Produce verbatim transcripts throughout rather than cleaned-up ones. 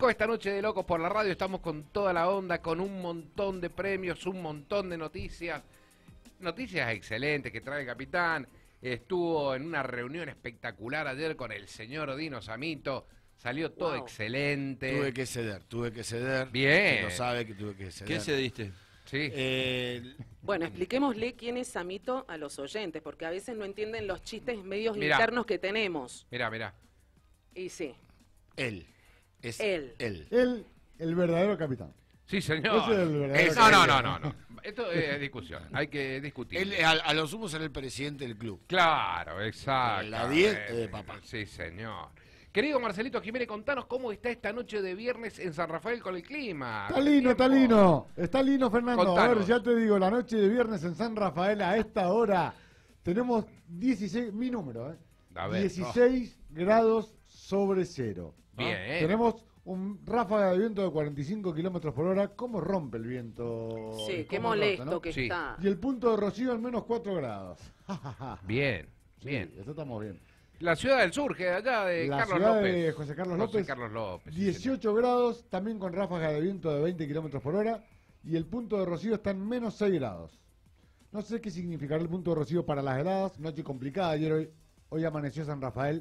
Arrancó esta noche de locos por la radio, estamos con toda la onda, con un montón de premios, un montón de noticias. Noticias excelentes que trae el capitán. Estuvo en una reunión espectacular ayer con el señor Dino Samito. Salió todo wow. excelente. Tuve que ceder, tuve que ceder. Bien. Que lo sabe que tuve que ceder. ¿Qué cediste? Sí. Eh, bueno, expliquémosle quién es Samito a los oyentes, porque a veces no entienden los chistes medios mirá, internos que tenemos. Mirá, mirá. Y sí. Él. Es él. Él. Él, el verdadero capitán. Sí, señor. Ese es el verdadero es, no, no, no, no, no. Esto es discusión. Hay que discutir. Él, a, a lo sumo será el presidente del club. Claro, exacto. La diez de papá. Sí, señor. Querido Marcelito Jiménez, contanos cómo está esta noche de viernes en San Rafael con el clima. Está lindo, está lindo. Está lindo, Fernando. Contanos. A ver, ya te digo, la noche de viernes en San Rafael a esta hora tenemos dieciséis, mi número, ¿eh? A ver. dieciséis oh. grados sobre cero. ¿no? Bien. Tenemos un ráfaga de viento de cuarenta y cinco kilómetros por hora. ¿Cómo rompe el viento? Sí, qué ¿Cómo molesto rota, ¿no? que sí. está. Y el punto de rocío al menos cuatro grados. Bien, Sí, bien. eso estamos bien. La ciudad del sur, que de allá de La Carlos ciudad López. de José Carlos López. José Carlos López. sí, dieciocho grados, también con ráfagas de viento de veinte kilómetros por hora. Y el punto de rocío está en menos seis grados. No sé qué significará el punto de rocío para las heladas. Noche complicada. Ayer hoy, hoy amaneció San Rafael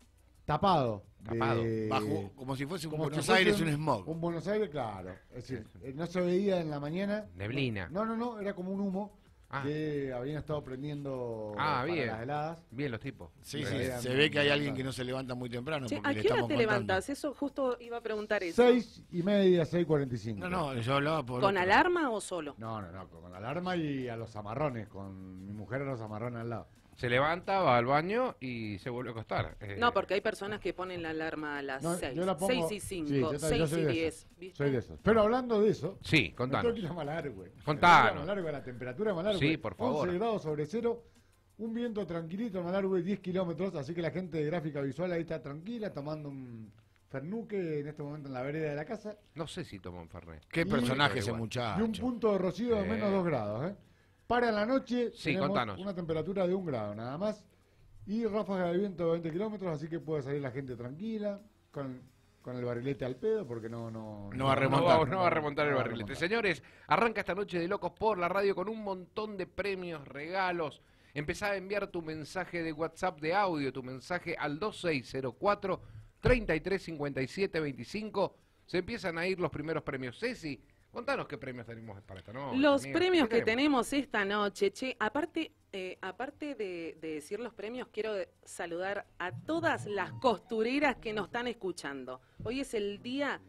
tapado. Tapado. de- Bajo, como si fuese un como Buenos si fuese Aires, un smog. Un Buenos Aires, claro. Es decir, eh, no se veía en la mañana. Neblina. No, no, no, era como un humo Ah. que habían estado prendiendo Ah, para bien. las heladas. Bien los tipos. Sí, Sí, sí, sí. se ve que hay alguien que no se levanta muy temprano. Che, porque ¿a le qué hora estamos te contando. levantas? Eso justo iba a preguntar eso. Seis y media, seis cuarenta y cinco. No, no, yo hablaba por... ¿Con otro. alarma o solo? No, no, no, con alarma y a los amarrones, con mi mujer a los amarrones al lado. Se levanta, va al baño y se vuelve a acostar. Eh, No, porque hay personas que ponen la alarma a las No, seis. yo la pongo- seis y sí, cinco, yo ta- yo seis soy y de diez. esos, ¿viste? Soy de esos. Pero hablando de eso, Sí, me contanos. tengo que ir a Malargüe. Contanos. Me tengo que ir a Malargüe, la temperatura de Malargüe. Sí, por favor. once grados sobre cero, un viento tranquilito en Malargüe, diez kilómetros, así que la gente de gráfica visual ahí está tranquila, tomando un fernuque en este momento en la vereda de la casa. No sé si tomó un Fernet. Qué Y- personaje ese Igual. muchacho. Y un punto de rocío de Eh. menos dos grados, ¿eh? Para la noche Sí, tenemos contanos. una temperatura de un grado nada más y ráfaga de viento de veinte kilómetros, así que puede salir la gente tranquila, con, con el barrilete al pedo, porque no... No, No va a No remontar. va, no va a remontar el no va a barrilete. remontar. Señores, arranca esta noche de locos por la radio con un montón de premios, regalos. Empezá a enviar tu mensaje de WhatsApp de audio, tu mensaje al dos seis cero cuatro, treinta y tres cincuenta y siete veinticinco. Se empiezan a ir los primeros premios. Ceci, contanos qué premios tenemos para esta noche. Los amiga. premios ¿Qué que tenemos esta noche, che, aparte, eh, aparte de, de decir los premios, quiero de- saludar a todas las costureras que nos están escuchando. Hoy es el Día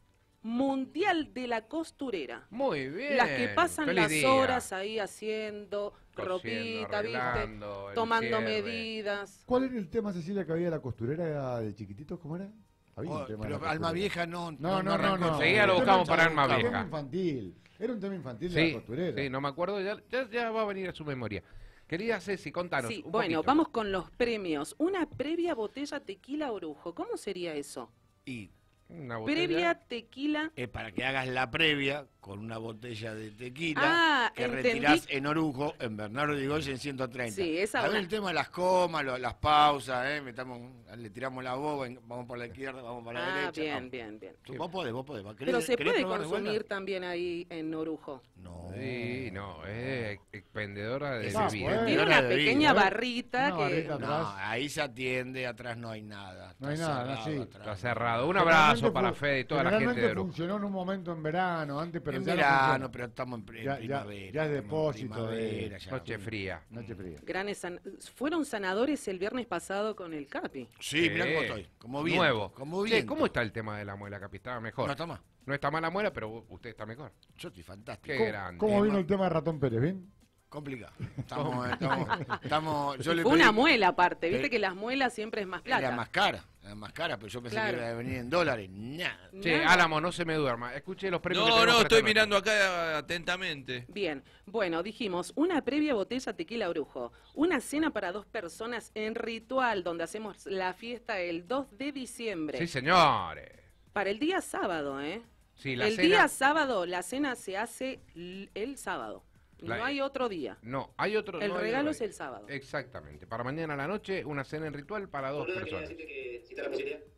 Mundial de la Costurera. Muy bien. Las que pasan Feliz las día. horas ahí haciendo Cosiendo, ropita, ¿viste? arreglando, el Tomando cierre. medidas. ¿Cuál era el tema, Cecilia, que había la costurera de chiquititos? ¿Cómo era? Había Oh, un tema de pero la Alma costurera. Vieja no... No, no, no, arrancó. no. Enseguida lo El buscamos tema- para Alma el tema Vieja. infantil. Era un tema infantil de Sí, la costurera. sí, no me acuerdo, ya, ya, ya va a venir a su memoria. Querida Ceci, contanos Sí, un bueno, poquito. vamos con los premios. Una previa botella tequila orujo. ¿Cómo sería eso? Y Una botella. Previa tequila. es para que hagas la previa con una botella de tequila Ah, que entendí. retirás en Orujo, en Bernardo de Goya en ciento treinta. Sí, esa A ver una- el tema de las comas, lo- las pausas, ¿eh? Metamos, le tiramos la boba, en- vamos por la izquierda, vamos para la Ah, derecha. bien, vamos. bien, bien. Tú- Vos podés, vos podés. ¿Querés- Pero se querés puede probar de vuelta? consumir también ahí en Orujo. No. Sí, no, es expendedora de Es Ah, bebida. bueno. Tiene Vendedora una de pequeña bebida. barrita Una que... barrita. No, atrás. ahí se atiende, atrás no hay nada. No hay Está nada, no, cerrado sí. atrás. Está cerrado. Un abrazo Generalmente para fu- Fede y toda la gente de generalmente Orujo. funcionó en un momento en verano, antes, pero en ya no verano, funciona. pero estamos en, pri- Ya- ya- primavera. ya es estamos en depósito de- primavera, ya. Noche fría. Noche fría. Grandes san- Fueron sanadores el viernes pasado con el Capi. Sí, mirá cómo estoy. Como bien. Nuevo. Como Che, bien. ¿cómo está el tema de la muela, Capi? ¿Está mejor? No está más. No está mal la muela, pero usted está mejor. Yo estoy fantástico. Qué ¿Cómo, grande. cómo Tema. vino el tema de Ratón Pérez? ¿Bien? Complicado. Estamos, estamos, estamos, yo le Fue pedí- una muela aparte, viste Pe- que las muelas siempre es más plata. Era más cara, era más cara, pero yo pensé Claro. que iba a venir en dólares. Nah. Che, Nada. Álamo, no se me duerma. Escuche los premios que No, tenemos no, para estoy esta noche. mirando acá atentamente. Bien, bueno, dijimos, una previa botella tequila orujo, una cena para dos personas en ritual, donde hacemos la fiesta el dos de diciembre. Sí, señores. Para el día sábado, ¿eh? Sí, la el cena- día sábado, la cena se hace l- el sábado. La- No hay otro día. No, hay otro. El no hay regalo otro es el día. sábado. Exactamente. Para mañana a la noche, una cena en ritual para dos Boludo, quería personas. decirte que si está la posibilidad.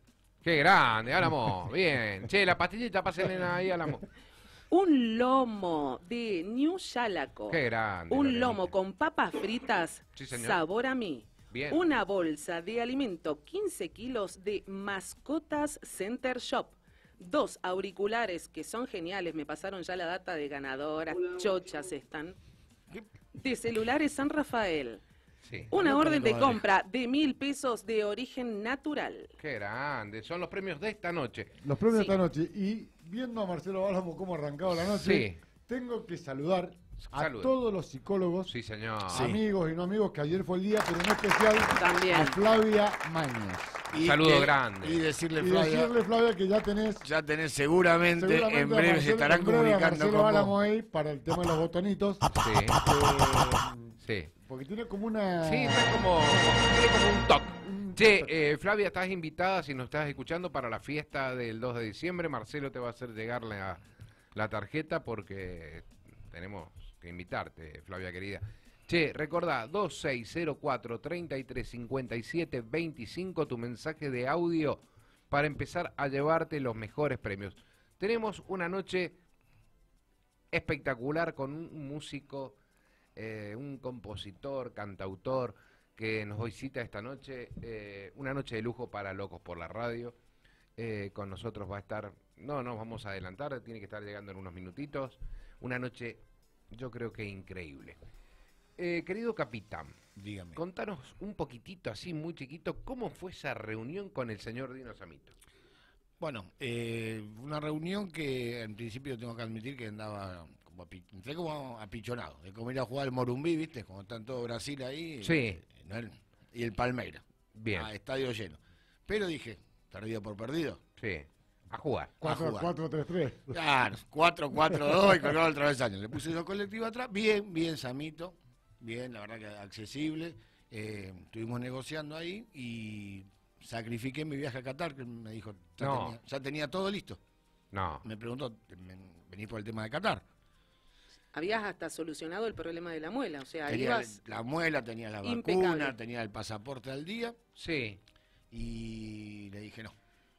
Qué grande, Álamo. Bien. Che, la pastillita, pásenla ahí, Álamo. Un lomo de New Yalaco. Qué grande. Un Lorenita. lomo con papas fritas, Sí, señor. sabor a mí. Bien. Una bolsa de alimento, quince kilos de Mascotas Center Shop. Dos auriculares que son geniales, me pasaron ya la data de ganadoras, chochas están. De celulares San Rafael. Sí. Una No orden de tengo compra de mil pesos de origen natural. Qué grande. Son los premios de esta noche. Los premios Sí. de esta noche. Y viendo a Marcelo Álamo cómo ha arrancado la noche, Sí. tengo que saludar a Salude. todos los psicólogos, Sí, señor. Sí. amigos y no amigos, que ayer fue el día, pero en especial También. a Flavia Mañas. Y Saludo que- grande. Y decirle, Y Flavia, decirle, Flavia, que ya tenés... ya tenés seguramente, seguramente en a breve se Marcelo- estarán en breve a comunicando Marcelo con Álamo vos. ahí para el tema de los botonitos. Sí. eh, Sí. porque tiene como una... Sí, está como, tiene como un toque. un- Che, eh, Flavia, estás invitada, si nos estás escuchando, para la fiesta del dos de diciembre. Marcelo te va a hacer llegar la, la tarjeta porque tenemos que invitarte, Flavia querida. Che, recordá, dos seis cero cuatro, treinta y tres cincuenta y siete veinticinco, tu mensaje de audio para empezar a llevarte los mejores premios. Tenemos una noche espectacular con un músico, eh, un compositor, cantautor, que nos visita esta noche, eh, una noche de lujo para Locos por la Radio. Eh, con nosotros va a estar, no nos vamos a adelantar, tiene que estar llegando en unos minutitos. Una noche, yo creo que increíble. Eh, querido capitán, Dígame. contanos un poquitito, así muy chiquito, ¿cómo fue esa reunión con el señor Dino Samito? Bueno, eh, una reunión que en principio tengo que admitir que andaba como, api- entré como apichonado, de como ir a jugar al Morumbí, ¿viste? Como está en todo Brasil ahí. Sí. eh, ¿no? Y el Palmeira. Bien, A estadio lleno. Pero dije, perdido por perdido. sí, a jugar. cuatro jugar. cuatro tres tres. Claro, cuatro cuatro dos y colgado el travesaño. Le puse dos colectivos atrás, bien, bien Samito, bien, la verdad que accesible. Eh, estuvimos negociando ahí y sacrifiqué mi viaje a Qatar, que me dijo, ya, No. tenía, ya tenía todo listo. No, Me preguntó, "¿Me- ¿venís por el tema de Qatar? Habías hasta solucionado el problema de la muela, o sea, Tenía ibas... la muela, tenía la impecable. vacuna, tenía el pasaporte al día sí, y le dije, no,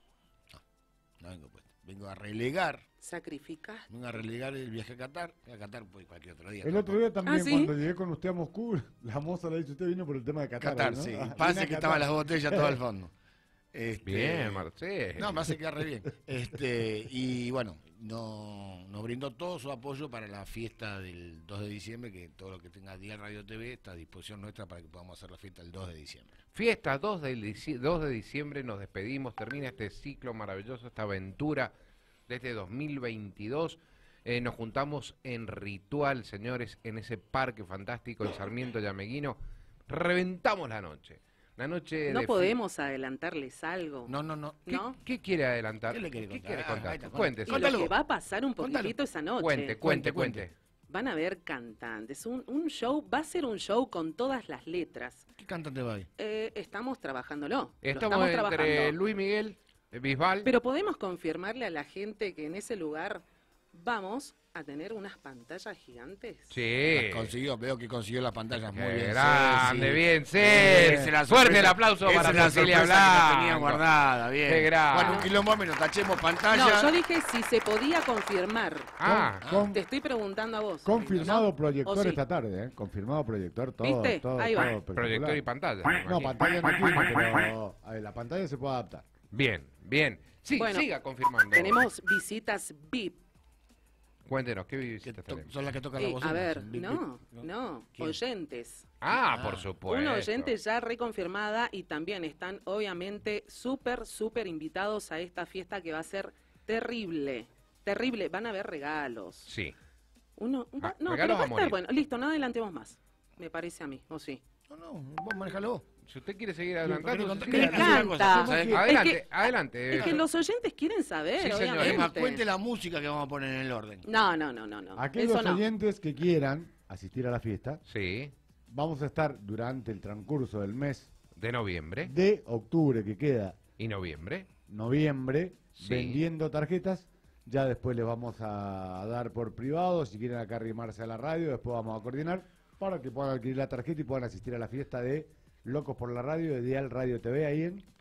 no, no vengo pues, vengo a relegar, Sacrificas. vengo a relegar el viaje a Qatar, a Qatar pues cualquier otro día. El otro día también, Ah, ¿sí? cuando llegué con usted a Moscú, la moza le ha dicho, usted vino por el tema de Qatar. Qatar, ¿no? sí. Ah, vine Pase a que Qatar. estaban las botellas todo al fondo. Este, bien, Marcelo. No, me hace quedar re bien. Este, y bueno, no, nos brindó todo su apoyo para la fiesta del dos de diciembre, que todo lo que tenga Día Radio T V está a disposición nuestra para que podamos hacer la fiesta el dos de diciembre. Fiesta dos de, dici- dos de diciembre, nos despedimos, termina este ciclo maravilloso, esta aventura de este dos mil veintidós. Eh, nos juntamos en Ritual, señores, en ese parque fantástico en Sarmiento y Ameguino. Reventamos la noche. La noche No de podemos adelantarles algo. No, no, no. ¿Qué, ¿no? qué quiere adelantar? ¿Qué le quiere contar? quiere Ah, contar? ahí está, Cuente, Y señor. Contalo. lo que va a pasar un Contalo. poquitito esa noche. cuente, cuente, cuente. Van a haber cantantes. Un, un show, va a ser un show con todas las letras. ¿Qué cantante va ahí? Eh, estamos trabajándolo. lo Estamos, estamos entre trabajando. Luis Miguel, eh, Bisbal. Pero podemos confirmarle a la gente que en ese lugar vamos a tener unas pantallas gigantes. Sí. Las consiguió, veo que consiguió las pantallas muy Qué bien. grande, Ceci. bien, Eh, Ceci. esa es la Fuerte sorpresa- el aplauso esa para es la Cecilia sorpresa que la tenía Blanco. guardada, bien. Qué grande. Bueno, un quilombo menos, tachemos pantalla. No, yo dije si se podía confirmar. Ah, Con- Te estoy preguntando a vos. Confirmado ¿no? proyector ¿O sí? esta tarde, ¿eh? Confirmado proyector, todo, ¿Viste? todo, Ahí va. todo espectacular. proyector y pantalla. me No, imagino. pantalla no tiene, pero a ver, la pantalla se puede adaptar. Bien, bien. Sí, Bueno, siga confirmando. Tenemos visitas V I P. Cuéntenos, ¿qué Que visitas to- tenemos? son las que tocan la Eh, voz. a ver, no, no, ¿Quién? oyentes. Ah, Ah, por supuesto. Una oyente ya reconfirmada y también están obviamente súper, súper invitados a esta fiesta que va a ser terrible. Terrible. Van a haber regalos. Sí. Uno, Ah, no, regalos pero va a a estar morir. bueno. Listo, no adelantemos más. Me parece a mí, ¿o sí? No, no, vos manejalo vos. Si usted quiere seguir adelantando, contar- sí, querés Me decir adelante. una cosa, encanta. ¿sabés? Es Adelante, que- adelante. Es que los oyentes quieren saber, Sí, señor. obviamente. Es más, cuente la música que vamos a poner en el orden. No, no, no, no, no. Aquellos Eso no. oyentes que quieran asistir a la fiesta, Sí, vamos a estar durante el transcurso del mes de noviembre. de octubre, que queda ¿Y noviembre? noviembre, Sí. vendiendo tarjetas. Ya después les vamos a dar por privado, si quieren acá arrimarse a la radio, después vamos a coordinar para que puedan adquirir la tarjeta y puedan asistir a la fiesta de Locos por la Radio, de Dial Radio T V, ahí en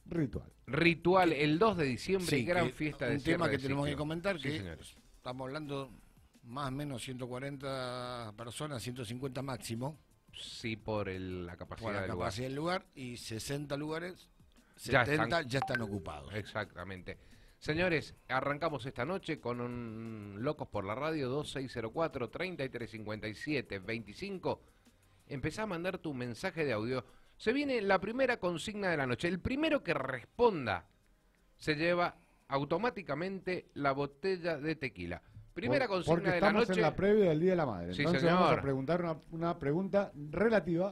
ritual. Ritual, el dos de diciembre, Sí, gran que fiesta de un cierre tema que de tenemos ciclo. que comentar, Sí, que señores. estamos hablando más o menos ciento cuarenta personas, ciento cincuenta máximo, Sí, por el- la capacidad por la del lugar. capacidad del lugar, y sesenta lugares, Ya setenta están. ya están ocupados. Exactamente. Señores, arrancamos esta noche con un Locos por la Radio dos seis cero cuatro, treinta y tres cincuenta y siete, veinticinco. Empezá a mandar tu mensaje de audio. Se viene la primera consigna de la noche. El primero que responda se lleva automáticamente la botella de tequila. Primera Por- consigna porque de la estamos noche. en la previa del Día de la Madre. Sí, Entonces señor. vamos a preguntar una, una pregunta relativa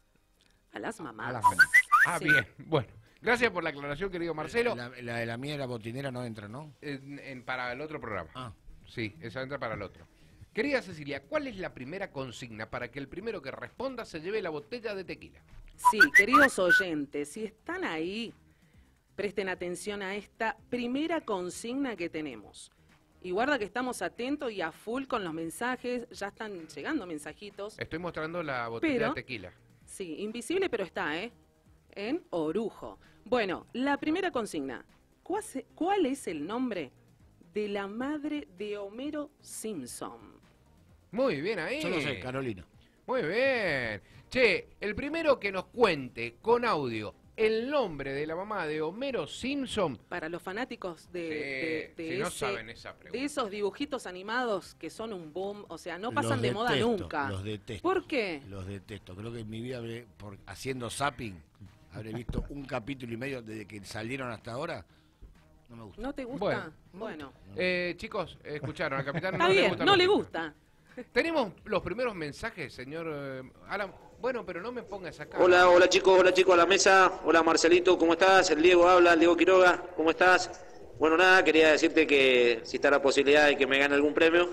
A las a mamás. las mamás. Ah, Sí. bien. Bueno, gracias por la aclaración, querido Marcelo. La, la de la mía, la botinera, no entra, ¿no? En- en- para el otro programa. Ah, Sí, esa entra para el otro. Querida Cecilia, ¿cuál es la primera consigna para que el primero que responda se lleve la botella de tequila? Sí, queridos oyentes, si están ahí, presten atención a esta primera consigna que tenemos. Y guarda que estamos atentos y a full con los mensajes, ya están llegando mensajitos. Estoy mostrando la botella Pero- de tequila. Sí, invisible pero está, ¿eh? En Orujo. Bueno, la primera consigna. ¿Cuál se- ¿Cuál es el nombre de la madre de Homero Simpson? Muy bien ahí. yo lo sé, Carolina. Muy bien. Che, el primero que nos cuente con audio el nombre de la mamá de Homero Simpson. Para los fanáticos de, Sí, de- de si no ese- saben esa pregunta. de esos dibujitos animados que son un boom, o sea, no pasan Los de moda detesto, nunca. Los detesto. ¿Por qué? Los detesto. Creo que en mi vida, habré, por, haciendo zapping, habré visto un capítulo y medio desde que salieron hasta ahora. No me gusta. ¿No te gusta? Bueno. Bueno, Eh, chicos, escucharon, al capitán está no le bien, gustan no los le chicos. gusta. Tenemos los primeros mensajes, señor eh, Alan. Bueno, pero no me pongas acá. Hola, hola chicos, hola chicos a la mesa. Hola Marcelito, ¿cómo estás? El Diego habla, el Diego Quiroga, ¿cómo estás? Bueno, nada, quería decirte que si está la posibilidad de que me gane algún premio.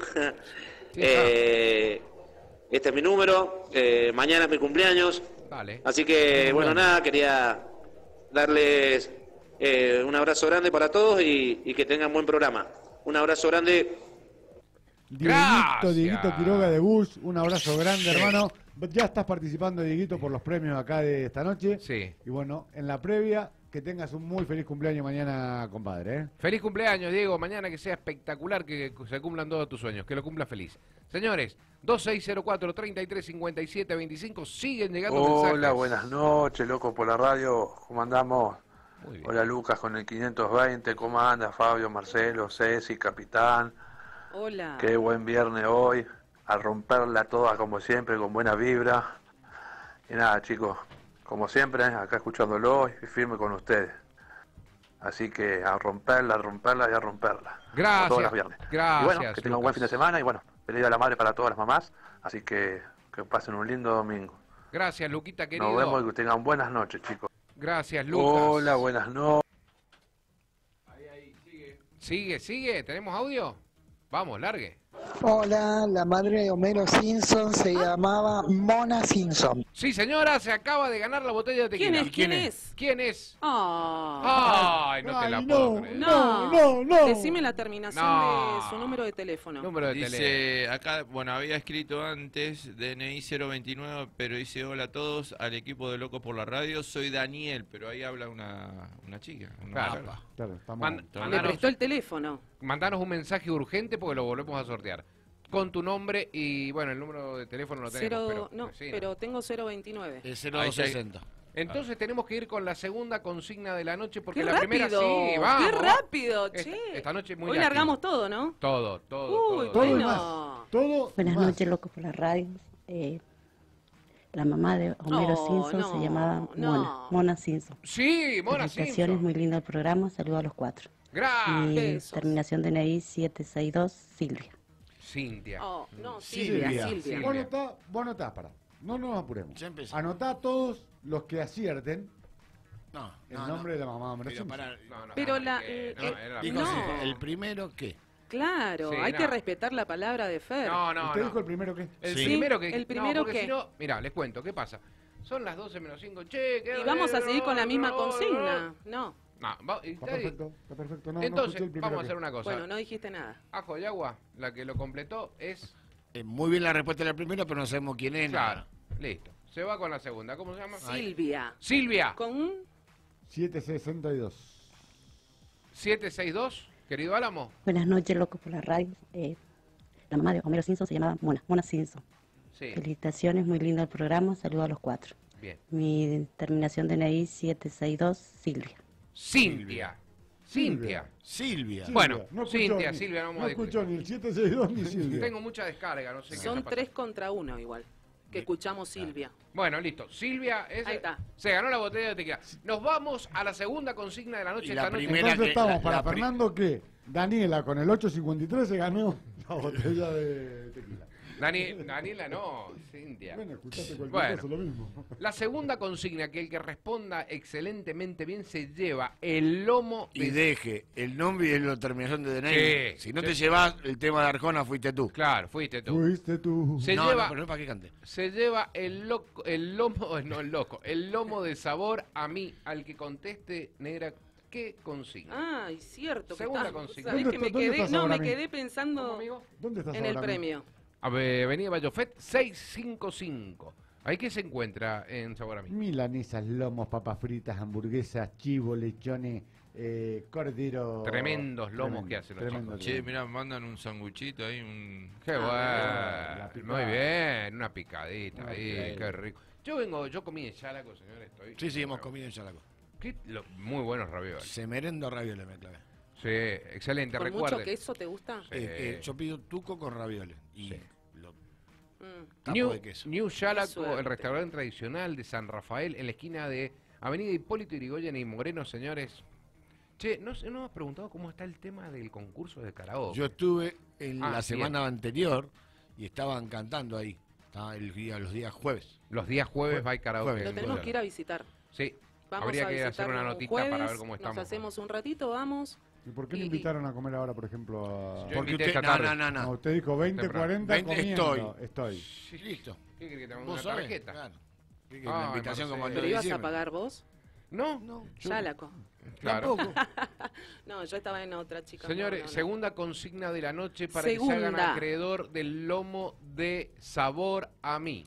eh, este es mi número, eh, mañana es mi cumpleaños. Dale. Así que, bueno, nada, quería darles eh, un abrazo grande para todos y, y que tengan buen programa. Un abrazo grande. Dieguito, Gracias. Dieguito Quiroga de Bush, un abrazo grande, hermano. Ya estás participando, Dieguito, por los premios acá de esta noche. Sí. Y bueno, en la previa, que tengas un muy feliz cumpleaños mañana, compadre. ¿eh? Feliz cumpleaños, Diego. Mañana que sea espectacular, que se cumplan todos tus sueños, que lo cumpla feliz. Señores, dos seis cero cuatro, treinta y tres cincuenta y siete, veinticinco, siguen llegando mensajes. Hola, buenas noches, locos por la radio. ¿Cómo andamos? Muy bien. Hola Lucas con el quinientos veinte. ¿Cómo anda Fabio, Marcelo, Ceci, Capitán? Hola. Qué buen viernes hoy. A romperla toda como siempre, con buena vibra. Y nada, chicos, como siempre, acá escuchándolo y firme con ustedes. Así que a romperla, a romperla y a romperla. Gracias, Como todos los viernes. gracias, Y bueno, que tengan un buen Lucas. fin de semana y bueno, feliz día de la madre para todas las mamás. Así que que pasen un lindo domingo. Gracias, Luquita, querido. Nos vemos y que tengan buenas noches, chicos. Gracias, Lucas. Hola, buenas noches. Sigue, sigue. ¿Tenemos audio? Vamos, largue. Hola, la madre de Homero Simpson se llamaba Mona Simpson. Sí, señora, se acaba de ganar la botella de tequila. ¿Quién es? ¿Quién es? ¿Quién es? Ah, Ay, no te Ay, la no, puedo creer. no, no, no. Decime la terminación No. de su número de teléfono. Número de teléfono. Dice, acá, bueno, había escrito antes, D N I cero veintinueve, pero dice hola a todos, al equipo de Locos por la Radio, soy Daniel, pero ahí habla una, una chica. Una Claro. mujer. Claro, estamos... Man- Le mandanos, prestó el teléfono. mandanos un mensaje urgente porque lo volvemos a sortear. Con tu nombre y, bueno, el número de teléfono lo tenemos. Cero, pero, no, sí, pero tengo cero veintinueve. Es cero Ahí dos está. sesenta. Entonces tenemos que ir con la segunda consigna de la noche porque ¡Qué la primera rápido! sí, vamos. ¡Qué rápido, Esta- che! esta noche muy Hoy ágil. largamos todo, ¿no? Todo, todo, Uy, todo. Todo y bueno. más. Todo y Buenas más. noches, locos por la radio. Eh, la mamá de Homero No, Simpson no, se llamaba no. Mona, Mona Simpson. Sí, Mona Felicitaciones, Simpson. muy lindo el programa. Saludos a los cuatro. Gracias. Y besos. terminación de N I siete seis dos, Silvia. Cintia. Oh, no, Silvia, Silvia, Silvia. Silvia. Vos anotá, vos anotá, pará. No nos apuremos. Ya empezó. Anotá a todos los que acierten No, el no, nombre no. de la mamá de Homero Pero Simpson. para, No, no, Pero no, la- que- no, eh, era la dijo no. primera. así, el primero, ¿qué? Claro, Sí, hay no. que respetar la palabra de Fer. No, no, ¿Usted no. dijo el primero que? El Sí. primero que. El no, primero porque que- si no, mirá, les cuento, ¿qué pasa? Son las doce menos cinco, che, ¿qué- Y vamos a seguir con la misma no, consigna. No. No, va- y Está está ahí. perfecto, está perfecto. No, no Entonces, escuché el primero vamos a que- hacer una cosa. Bueno, no dijiste nada. Ajo y agua, la que lo completó es. Eh, muy bien la respuesta de la primera, pero no sabemos quién es. Claro, nada. listo. Se va con la segunda. ¿Cómo se llama? Silvia. Silvia. Con un setecientos sesenta y dos. siete seis dos, querido Álamo. Buenas noches, locos por la radio. Eh, la mamá de Homero Simpson se llamaba Mona, Mona Simpson. Sí. Felicitaciones, muy lindo el programa. Saludos a los cuatro. Bien. Mi terminación de N I setecientos sesenta y dos, Silvia. Cintia. Cintia. Silvia. Bueno, No escuchó Cintia, ni- Silvia, no vamos no a discutir. escuchó ni el setecientos sesenta y dos ni Silvia. Tengo mucha descarga, no sé qué Son está tres contra uno igual. Que escuchamos Silvia. pasando. Bueno, listo. Silvia es- Ahí está. se ganó la botella de tequila. Nos vamos a la segunda consigna de la noche Y esta la noche. primera- Entonces que- estamos la- para la pri- Fernando que Daniela con el ocho cincuenta y tres se ganó la botella de tequila. Dani, Daniela no, Cintia. Bueno, escuchaste cualquier Bueno. cosa, lo mismo. La segunda consigna, que el que responda excelentemente bien se lleva el lomo Y de... deje el nombre y la terminación de D N I. Sí, Si no sí. te llevas el tema de Arjona, fuiste tú. Claro, fuiste tú. Fuiste tú. Se no, lleva, no, pero no es para que cante. se lleva el, loco, el lomo, no el loco, el lomo de sabor a mí, al que conteste, negra, ¿qué consigna? Ay, cierto. que Segunda está- consigna. ¿sabés ¿Dónde que me está- dónde quedé, estás no, ahora, me amigo? quedé pensando ¿Cómo, amigo? ¿Dónde estás en ahora el mismo? premio. A ver, Avenida Bayofet seiscientos cincuenta y cinco. ¿Ahí qué se encuentra en Sabor a mí? Milanesas, lomos, papas fritas, hamburguesas, chivo, lechones, eh, cordero. Tremendos lomos Tremendo, que hacen los tremendo, chicos. Che, tremendo. mirá, mandan un sanguchito ahí, un... Qué la bueno, picada. muy bien, una picadita Una ahí, picadita. qué rico. Yo vengo, yo comí en Chalaco, señor, estoy. Sí, sí, hemos comido en Chalaco. Qué lo- muy buenos ravioles. Se merendo ravioles, me clavé. Sí, excelente, ¿Con recuerde. mucho queso te gusta? Sí. Eh, eh, yo pido tuco con ravioles. Y Sí. lo Mm. tapo New, de queso. New Qué Chalaco, suerte. el restaurante tradicional de San Rafael, en la esquina de Avenida Hipólito Yrigoyen y Moreno, señores. Che, no, sé- no hemos preguntado cómo está el tema del concurso de karaoke. Yo estuve en Ah, la bien. semana anterior y estaban cantando ahí. Estaba el día, los días jueves. Los días jueves Jue- va a karaoke. jueves. Lo en tenemos Dólar. que ir a visitar. Sí, Vamos habría a que hacer visitarlo una un notita jueves, para ver cómo estamos. Nos hacemos un ratito, vamos. ¿Y por qué Y- le invitaron a comer ahora, por ejemplo, a... Yo Porque invité usted. esta No, tarde. no, no, No, no. usted dijo veinte, Temprano. cuarenta veinte, comiendo. Estoy. Sí, listo. ¿Qué quiere que te mande ¿Vos una sabés? tarjeta? Claro. ¿Qué quiere, Ay, una invitación como el Marcelo. dos ¿Pero de ibas a diciembre? pagar vos? No, No, Chalaco. claro. tampoco. No, yo estaba en otra, chicos. Señores, no, no, no. segunda consigna de la noche para que se Segunda. hagan acreedor del lomo de sabor a mí.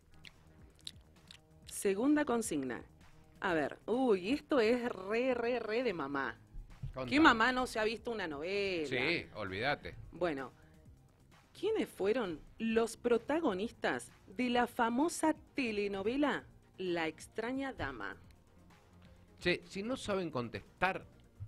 Segunda consigna. A ver, uy, esto es re, re, re de mamá. ¿Qué Contame. mamá no se ha visto una novela? Sí, olvídate. Bueno, ¿quiénes fueron los protagonistas de la famosa telenovela La extraña dama? Che, si no saben contestar...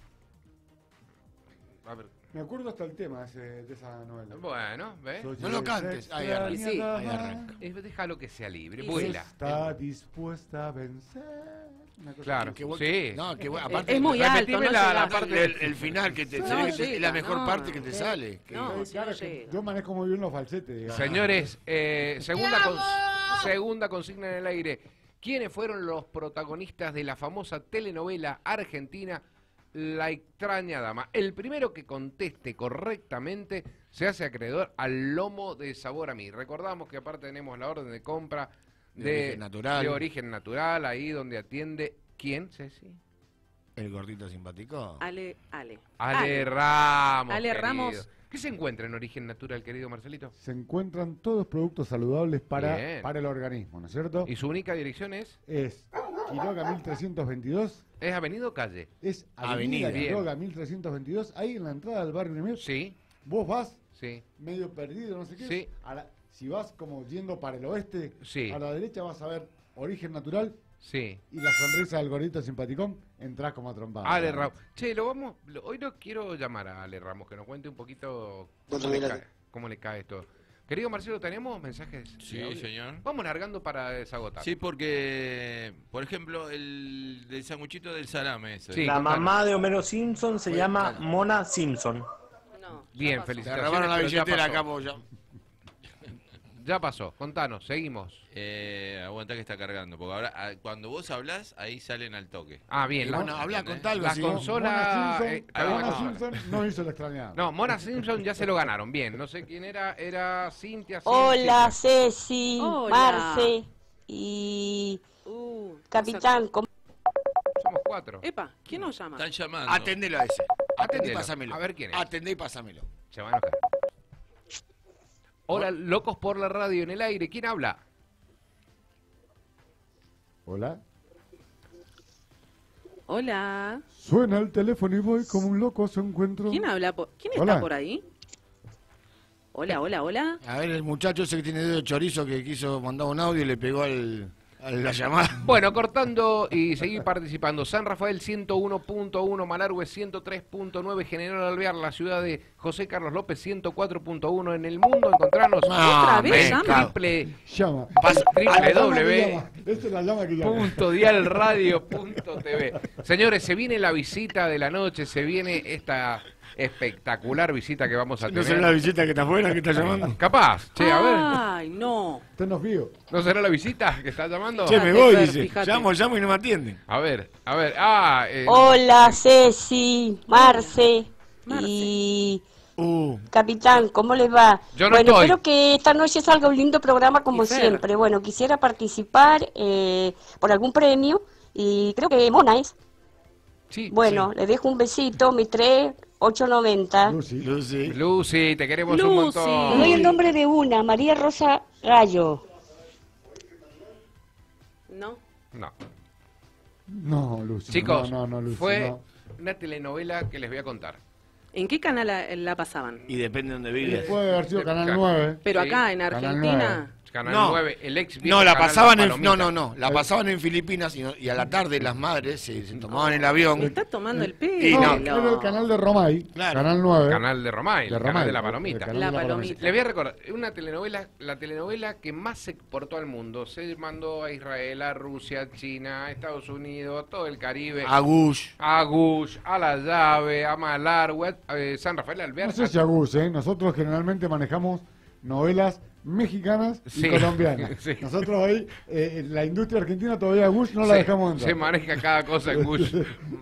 A ver, Me acuerdo hasta el tema ese- de esa novela. bueno, ¿ves? Soy No lo esa cantes. Ahí extraña arranca. Sí. dama Ahí arranca. Eh, Déjalo que sea libre, Y vuela. Está dispuesta a vencer. Una cosa Claro, así. Que vos- sí. No, que vos- Es- aparte. es muy repetime alto, no la- la llegás. parte el, el final que te No se ve que llega, es la mejor no. parte que te sale. que- No. Sí, claro, sí, que no llega. yo manejo muy bien los falsetes. digamos. Señores, eh, segunda, cons- segunda consigna en el aire. ¿Quiénes fueron los protagonistas de la famosa telenovela argentina La extraña dama? El primero que conteste correctamente se hace acreedor al lomo de sabor a mí. Recordamos que aparte tenemos la orden de compra De de, origen natural. de origen natural, ahí donde atiende... ¿Quién, Ceci? El gordito simpático. Ale, Ale. Ale Ramos. Ale querido. Ramos. ¿Qué se encuentra en origen natural, querido Marcelito? Se encuentran todos productos saludables para, Bien. para el organismo, ¿no es cierto? ¿Y su única dirección es? Es Quiroga mil trescientos veintidós. ¿Es Avenida o Calle? Es Avenida, Avenida. Quiroga mil trescientos veintidós. Ahí en la entrada del barrio Nemir. Sí, Vos vas sí. medio perdido, no sé qué. Sí. A la- si vas como yendo para el oeste, Sí. a la derecha vas a ver origen natural Sí. y la sonrisa del gordito simpaticón. Entrás como a trompar. Ale Ramos. Che, lo vamos. lo- hoy no quiero llamar a Ale Ramos, que nos cuente un poquito cómo le cae, cómo le cae esto. Querido Marcelo, ¿tenemos mensajes? Sí, de audio? señor. Vamos largando para desagotar. Sí, porque, por ejemplo, el del sanguchito del salame ese. Sí, La contanos. mamá de Homero Simpson se Bueno, llama claro. Mona Simpson. No, ya Bien, pasó. Te felicitaciones. robaron la pero ya billetera pasó. acá, vos ya. Ya pasó, contanos, seguimos. Eh, aguanta que está cargando, porque ahora ah, cuando vos hablás, ahí salen al toque. Ah, bien. Y la- bueno, habla con tal las si- consolas. Mona Simpson, eh, ah, Mona no, Simpson no hizo la extrañada. No, Mona Simpson ya se lo ganaron. Bien, no sé quién era. Era Cintia. Hola, Cintia. Ceci, Hola. Marce y Uh, Capitán. ¿cómo- Somos cuatro. Epa, ¿quién nos llama? Están llamando. Atendelo a ese. Atendé y Atendelo. pásamelo. A ver quién es. Atendé y pásamelo. Se va a enojar. Hola, locos por la radio en el aire. ¿Quién habla? Hola. Hola. Suena el teléfono y voy como un loco a su encuentro. ¿Quién habla? Por... ¿Quién Hola. está por ahí? Hola, hola, hola. A ver, el muchacho ese que tiene dedo de chorizo que quiso mandar un audio y le pegó al, a la llamada. Bueno, cortando y seguir participando. San Rafael ciento uno punto uno, Malargüe ciento tres punto nueve, General Alvear, la ciudad de José Carlos López ciento cuatro punto uno. En el mundo encontrarnos otra vez, llama. triple, Llama. triple W. Esta es la llama que llama. Punto dialradio punto t v. Señores, se viene la visita de la noche, se viene esta espectacular visita que vamos a ¿No tener. será la visita que está afuera, que está llamando? Capaz, che, a ver. Ay, no. Usted nos vio. ¿No será la visita que está llamando? Che, me Fíjate, voy, Fer, dice. fíjate. Llamo, llamo y no me atienden. A ver, a ver. Ah, eh, Hola, Ceci, Marce Marce. y Uh, Capitán, ¿cómo les va? Yo no bueno, estoy. espero que esta noche salga un lindo programa como Y Fer. siempre. Bueno, quisiera participar eh, por algún premio y creo que Mona es. sí, Bueno, les dejo un besito, mi tres ocho noventa. Lucy. Lucy. sí. Lucy, te queremos un Lucy. Le montón. doy el nombre de una, María Rosa Gallo. No. No. No, Lucy. Chicos, no, no, no, Lucy, fue no. una telenovela que les voy a contar. ¿En qué canal la, la pasaban? Y depende de donde Y vives. puede haber sido Canal Ca- nueve. Pero Sí. acá en Canal Argentina. Canal No. nueve, el ex viejo No, la canal pasaban La en, Palomita. no, no, no, la pasaban en Filipinas y, no- y a la tarde las madres se, se tomaban el avión. Me está tomando el pelo. Y no, Era el canal de Romay. Claro. Canal nueve. Canal de Romay, el de canal Romay, de La el Palomita. canal La de Palomita. Le voy a recordar, una telenovela, la telenovela que más se exportó al mundo. Se mandó a Israel, a Rusia, a China, a Estados Unidos, a todo el Caribe. Agush. A Gush, a La Llave, a Malargüe, a eh, San Rafael Alvear. No sé si Agus, ¿eh? Nosotros generalmente manejamos novelas mexicanas y Sí. colombianas. Sí. Nosotros ahí, eh, en la industria argentina todavía Agus no la se, dejamos entrar. se maneja cada cosa en Gush.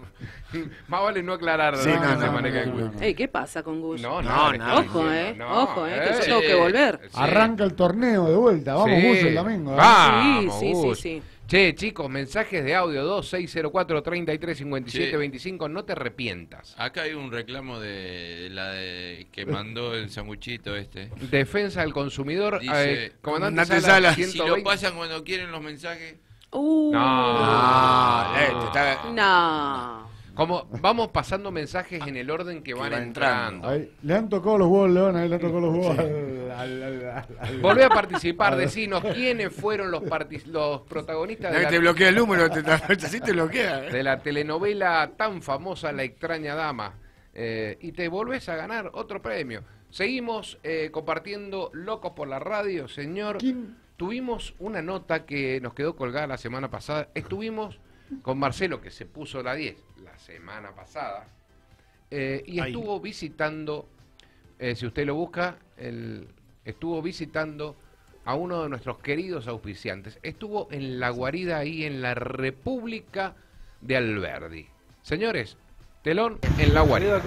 Más vale no aclarar Sí, dónde no, se no, maneja en no, Gush. no. Ey, ¿qué pasa con Gus? No, No, no, nada. Ojo, eh. no, Ojo, eh, que yo eh. tengo que volver. Sí. Arranca el torneo de vuelta. Vamos, Sí. Gus, el domingo. ¿eh? Vamos, Sí, sí, Gus. sí, sí. Che, chicos, mensajes de audio dos seis cero cuatro, treinta y tres, cincuenta y siete, Sí. veinticinco, no te arrepientas. Acá hay un reclamo de la de, que mandó el sanguchito este. Defensa del consumidor, Dice, eh, comandante comandante Sala, Sala, Si ciento lo veinte. pasan cuando quieren los mensajes. Uh, No. Ah, eh, te está- no. Como vamos pasando mensajes en el orden que van van entrando. entrando. Ahí, le han tocado los huevos al León, ahí le han tocado los huevos al, al, al, al- al- Volvé a participar, decinos quiénes fueron los, partic- los protagonistas No, de que te la, bloquea el número, te, te- así te bloquea. ¿eh? de la telenovela tan famosa La extraña dama. Eh, y te volvés a ganar otro premio. Seguimos eh, compartiendo Locos por la Radio, señor. ¿Quién? Tuvimos una nota que nos quedó colgada la semana pasada. Estuvimos con Marcelo, que se puso la diez la semana pasada, eh, y Ay. estuvo visitando, eh, si usted lo busca, el, estuvo visitando a uno de nuestros queridos auspiciantes. Estuvo en la guarida ahí en la República de Alberdi. Señores, telón en la guarida.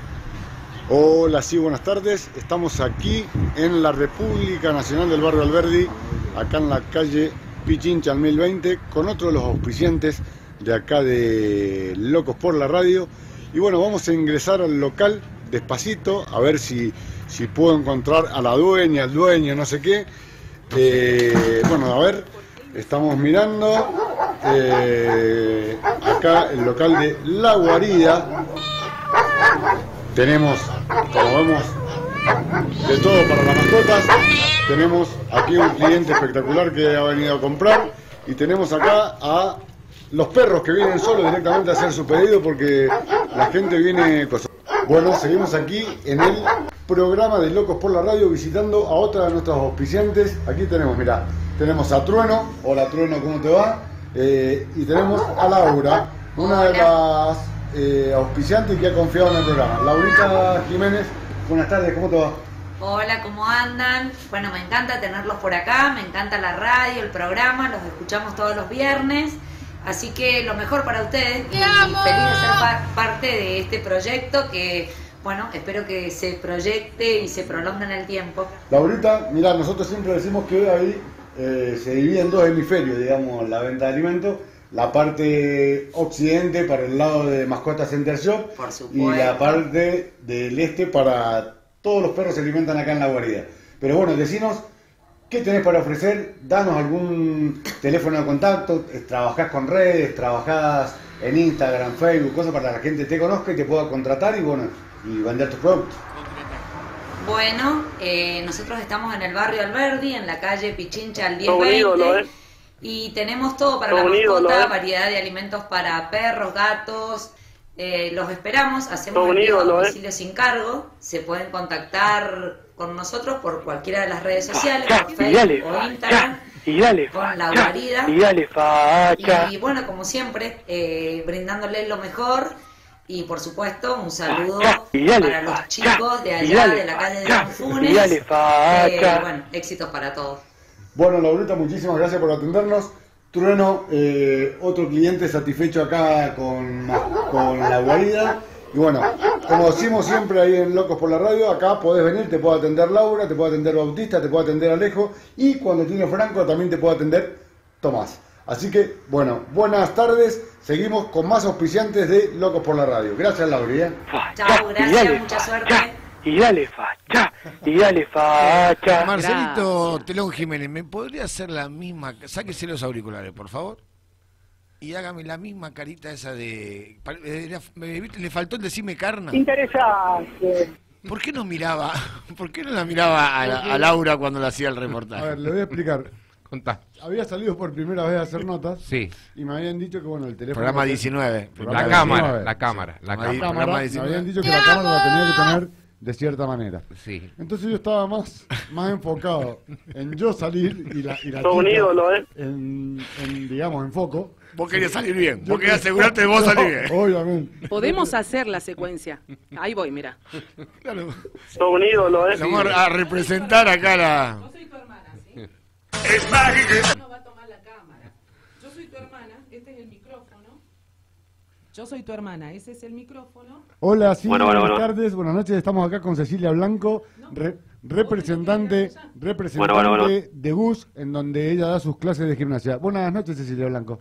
Hola, sí, buenas tardes. Estamos aquí en la República Nacional del Barrio Alberdi, acá en la calle Pichincha al mil veinte, con otro de los auspiciantes de acá de Locos por la Radio. Y bueno, vamos a ingresar al local despacito, a ver si, si puedo encontrar a la dueña, al dueño, no sé qué. Eh, bueno, a ver, estamos mirando eh, acá el local de La Guarida. Tenemos, como vemos, de todo para las mascotas. Tenemos aquí un cliente espectacular que ha venido a comprar. Y tenemos acá a los perros que vienen solos directamente a hacer su pedido porque la gente viene... cosas. Bueno, seguimos aquí en el programa de Locos por la Radio visitando a otra de nuestros auspiciantes. Aquí tenemos, mirá, tenemos a Trueno. Hola Trueno, ¿cómo te va? Eh, y tenemos a Laura, una de las eh, auspiciantes que ha confiado en el programa. Laurita Jiménez, buenas tardes, ¿cómo te va? Hola, ¿cómo andan? Bueno, me encanta tenerlos por acá, me encanta la radio, el programa, los escuchamos todos los viernes. Así que lo mejor para ustedes y feliz de ser pa- parte de este proyecto que, bueno, espero que se proyecte y se prolongue en el tiempo. Laurita, mira, nosotros siempre decimos que ahí eh, se divide en dos hemisferios, digamos, la venta de alimentos. La parte occidente para el lado de Mascotas Center Shop Por y supuesto. la parte del este para todos los perros se alimentan acá en la guarida. Pero bueno, decinos ¿Qué tenés para ofrecer? Danos algún teléfono de contacto, eh, trabajás con redes, trabajás en Instagram, Facebook, cosas para que la gente te conozca y te pueda contratar y bueno, y vender tus productos. Bueno, eh, nosotros estamos en el barrio Alberdi, en la calle Pichincha al diez Todo veinte. ídolo, ¿eh? Y tenemos todo para Todo la un ídolo, mascota, ¿eh? variedad de alimentos para perros, gatos. Eh, los esperamos, hacemos Todo un envío a ídolo, ¿eh? domicilio sin cargo. Se pueden contactar con nosotros por cualquiera de las redes sociales, por y Facebook dale, o Instagram, y dale, con la facha, guarida. y dale, facha. Y bueno, como siempre, eh, brindándoles lo mejor. Y por supuesto, un saludo y dale, para los facha, chicos de y allá, dale, de la calle de facha, Danfunes. y dale, facha. Eh, bueno, éxitos para todos. Bueno, Laurita, muchísimas gracias por atendernos. Trueno, eh, otro cliente satisfecho acá con, con la guarida. Y bueno, como decimos siempre ahí en Locos por la Radio, acá podés venir, te puede atender Laura, te puede atender Bautista, te puede atender Alejo y cuando tiene Franco también te puede atender Tomás. Así que, bueno, buenas tardes. Seguimos con más auspiciantes de Locos por la Radio. Gracias, Laura. ¿eh? Chao, gracias, dale, mucha suerte. Y dale, facha, y dale, facha. Marcelito Gracias. Telón Jiménez, ¿me podría hacer la misma? Sáquese los auriculares, por favor. Y hágame la misma carita esa de... pare- eh, me- ¿viste? Le faltó el decirme carna. Interesante. ¿Por qué no miraba? ¿Por qué no la miraba a, la- a Laura cuando le hacía el A reportaje? ver, le voy a explicar. Contá. Había salido por primera vez a hacer notas Sí. y me habían dicho que bueno, el teléfono... Programa diecinueve. Programa La cámara, diecinueve. la cámara, la Sí. La cámara. Programa cámara, me diecinueve. habían dicho que la cámara la tenía que tener de cierta manera. Sí. Entonces yo estaba más, más enfocado en yo salir y la, y la Todo un chica ídolo, ¿eh? en, en, digamos, en foco. Vos querías salir bien. Yo Vos querías que- asegurarte de vos salir bien. Obviamente. Podemos hacer la secuencia. Ahí voy, mira. Claro. Todo un ídolo, ¿eh? Vamos a representar acá la... Yo soy tu hermana, ¿sí? Es mágico. No va a tomar la cámara. Yo soy tu hermana, este es el micrófono. Yo soy tu hermana, ese es el micrófono. Hola, sí, Bueno, bueno, buenas bueno. tardes, buenas noches. Estamos acá con Cecilia Blanco, re- representante, representante Bueno, bueno, bueno. de B U S, en donde ella da sus clases de gimnasia. Buenas noches, Cecilia Blanco.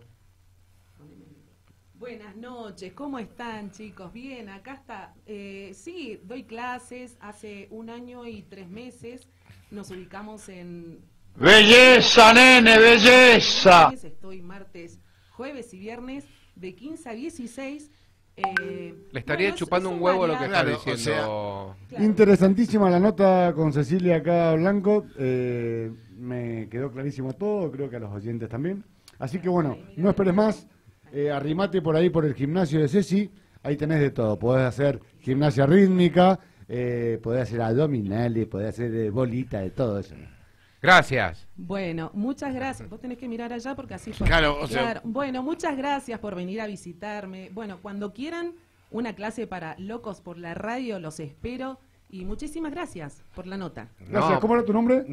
Buenas noches, ¿cómo están, chicos? Bien, acá está. Eh, sí, doy clases hace un año y tres meses. Nos ubicamos en... Belleza, nene, belleza. Estoy martes, jueves y viernes de quince a dieciséis. Eh, Le estaría bueno, chupando son un huevo lo que está variados. Claro, diciendo. Claro. Interesantísima la nota con Cecilia acá Blanco. Eh, me quedó clarísimo todo, creo que a los oyentes también. Así que bueno, no esperes más. Eh, arrimate por ahí por el gimnasio de Ceci. Ahí tenés de todo. Podés hacer gimnasia rítmica, eh, podés hacer abdominales, podés hacer eh, bolita, de todo eso. Gracias. Bueno, muchas gracias. Vos tenés que mirar allá porque así fue. Claro, o sea- Claro. Bueno, muchas gracias por venir a visitarme. Bueno, cuando quieran una clase para Locos por la Radio, los espero. Y muchísimas gracias por la nota. Gracias. No. ¿Cómo era tu nombre?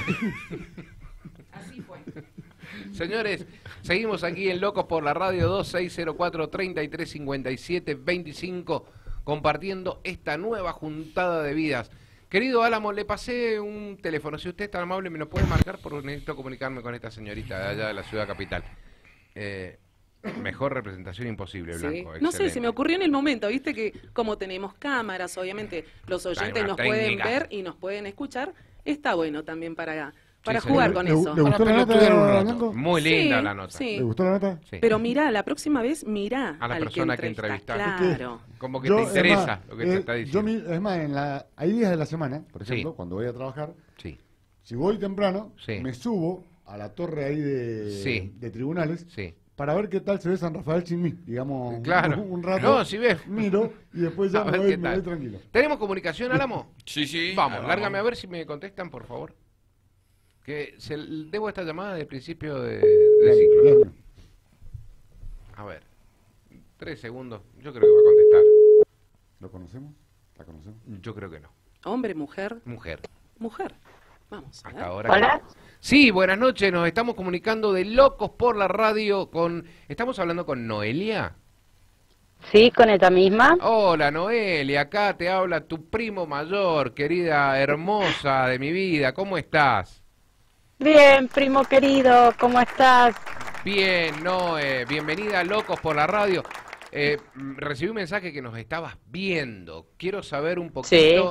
Así fue. Señores, seguimos aquí en Locos por la Radio dos seis cero cuatro, treinta y tres cincuenta y siete, veinticinco, compartiendo esta nueva juntada de vidas. Querido Álamo, le pasé un teléfono. Si usted es tan amable, me lo puede marcar porque necesito comunicarme con esta señorita de allá de la ciudad capital. Eh, mejor representación imposible, Sí. Blanco. No sé, se me excelente. ocurrió en el momento, viste que como tenemos cámaras, obviamente los oyentes una nos técnica. pueden ver y nos pueden escuchar, está bueno también para, para Sí, jugar señor. con ¿Le, eso. le gustó la Para nota, pelotudear un rato. Blanco? Muy linda Sí, la nota. sí. ¿Le gustó la nota? Sí. Pero mirá, la próxima vez mirá A la al persona que entrevista, entrevistás. Claro. Como que Yo, te es interesa más, lo que te eh, está yo diciendo. mi- es más, en la, hay días de la semana, por Sí. ejemplo, cuando voy a trabajar, Sí, si voy temprano, Sí. me subo a la torre ahí de, Sí. de tribunales sí. para ver qué tal se ve San Rafael sin mí, digamos, Claro. un, un rato. No, si ves. Miro y después ya A me ver voy, qué me tal. voy tranquilo. ¿Tenemos comunicación, Álamo? Sí, sí. Vamos, ahí lárgame a ver si me contestan, por favor. Que se, debo esta llamada del principio de, de Dale, ciclo. dale. A ver, tres segundos. Yo creo que va a contestar. ¿Lo conocemos? ¿La conocemos? Yo creo que no. Hombre, mujer, Mujer. mujer. Vamos. a ver. Hasta ahora. Sí, buenas noches. Nos estamos comunicando de Locos por la Radio con... ¿Estamos hablando con Noelia? Sí, con esta misma. Hola, Noelia. Acá te habla tu primo mayor, querida hermosa de mi vida. ¿Cómo estás? Bien, primo querido, ¿cómo estás? Bien, Noe. Bienvenida a Locos por la Radio. Eh, mm, recibí un mensaje que nos estabas viendo. Quiero saber un poquito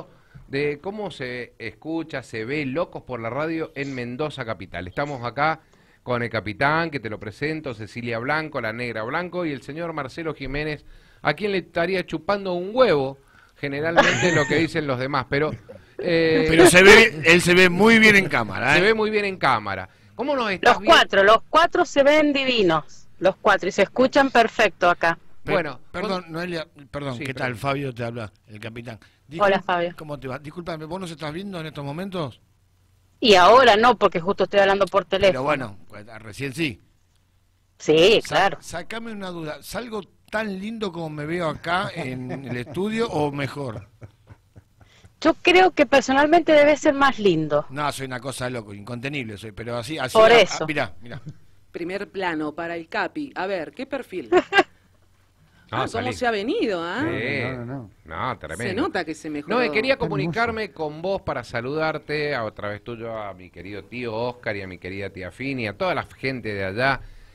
de cómo se escucha, se ve Locos por la Radio en Mendoza Capital. Estamos acá con el capitán, que te lo presento, Cecilia Blanco, la negra Blanco, y el señor Marcelo Jiménez, a quien le estaría chupando un huevo, generalmente lo que dicen los demás, pero... Eh, pero se ve, él se ve muy bien en cámara. ¿eh? Se ve muy bien en cámara. ¿Cómo nos estás Los cuatro, los cuatro se ven divinos, los cuatro, y se escuchan perfecto acá. Bueno, perdón, Noelia, perdón, Sí, ¿qué perdón. tal? Fabio te habla, el capitán. Hola, Fabio. ¿Cómo te va? Discúlpame, ¿vos nos estás viendo en estos momentos? Y ahora no, porque justo estoy hablando por teléfono. Pero bueno, pues, recién sí. Sí, Sa- claro. Sácame una duda, ¿salgo tan lindo como me veo acá en el estudio o mejor? Yo creo que personalmente debe ser más lindo. No, soy una cosa de loco, incontenible soy, pero así, así. Por ah, eso. ah, mirá, mirá. Primer plano para el Capi. A ver, ¿qué perfil? No, Ah, ¿cómo salí. se ha venido, ah? Sí. No, no, no. No, tremendo. Se nota que se mejoró. No, y quería Está comunicarme con vos para saludarte, a través tuyo, a mi querido tío Oscar y a mi querida tía Fini, a toda la gente de allá,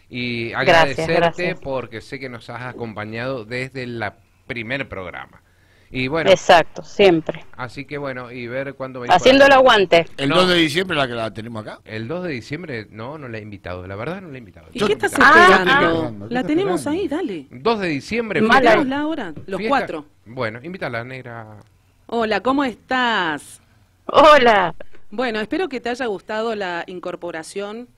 y Gracias, agradecerte gracias. porque sé que nos has acompañado desde el primer programa. Y bueno, Exacto, siempre. así que bueno, y ver cuándo venís. Haciendo el por acá. aguante. El No. dos de diciembre la que la tenemos acá. El dos de diciembre, no, no la he invitado, la verdad no la he invitado. ¿Y Yo- qué estás Ah, esperando? ah. La ¿Qué tenemos estás ahí, dale. dos de diciembre, Mala. fiesta- Invitémosla ahora, los fiesta- cuatro. Bueno, invítala, negra. Hola, ¿cómo estás? Hola. Bueno, espero que te haya gustado la incorporación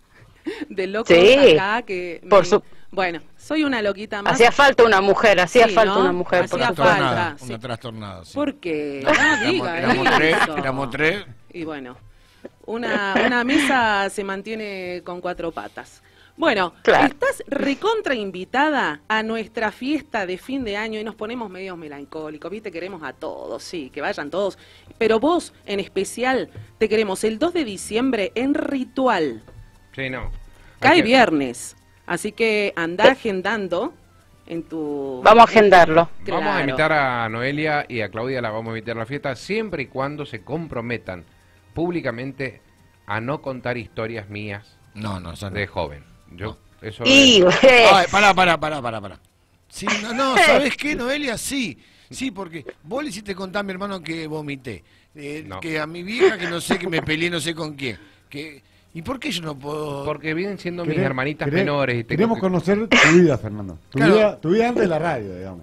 de locos Sí, acá. Que por me- su- Bueno, soy una loquita más. Hacía falta una mujer, hacía Sí, falta ¿no? una mujer, por Hacía supuesto. falta. Trastornada, sí. una trastornada. Sí. ¿Por qué? No, No éramos, diga éramos tres, eso. éramos tres. Y bueno, una, una mesa se mantiene con cuatro patas. Bueno, Claro. estás recontra invitada a nuestra fiesta de fin de año y nos ponemos medio melancólicos, ¿viste? Queremos a todos, sí, que vayan todos. Pero vos, en especial, te queremos el dos de diciembre en Ritual. Sí, no. Cae Hay que- viernes, así que anda agendando en tu... Vamos a agendarlo. Vamos a Claro. invitar a Noelia y a Claudia, la vamos a invitar a la fiesta, siempre y cuando se comprometan públicamente a no contar historias mías No, no, eso no. de joven. Yo, eso Y, es- Ay, pará, pará, pará, pará, pará. Sí, no, no, ¿sabes qué, Noelia? Sí, sí, porque vos le hiciste contar a mi hermano que vomité, eh, No. que a mi vieja que no sé, que me peleé no sé con quién, que... ¿Y por qué yo no puedo...? porque vienen siendo mis Queré- hermanitas queré- menores. Y tengo Queremos que- conocer tu vida, Fernando. Tu, Claro. vida, tu vida antes de la radio, digamos.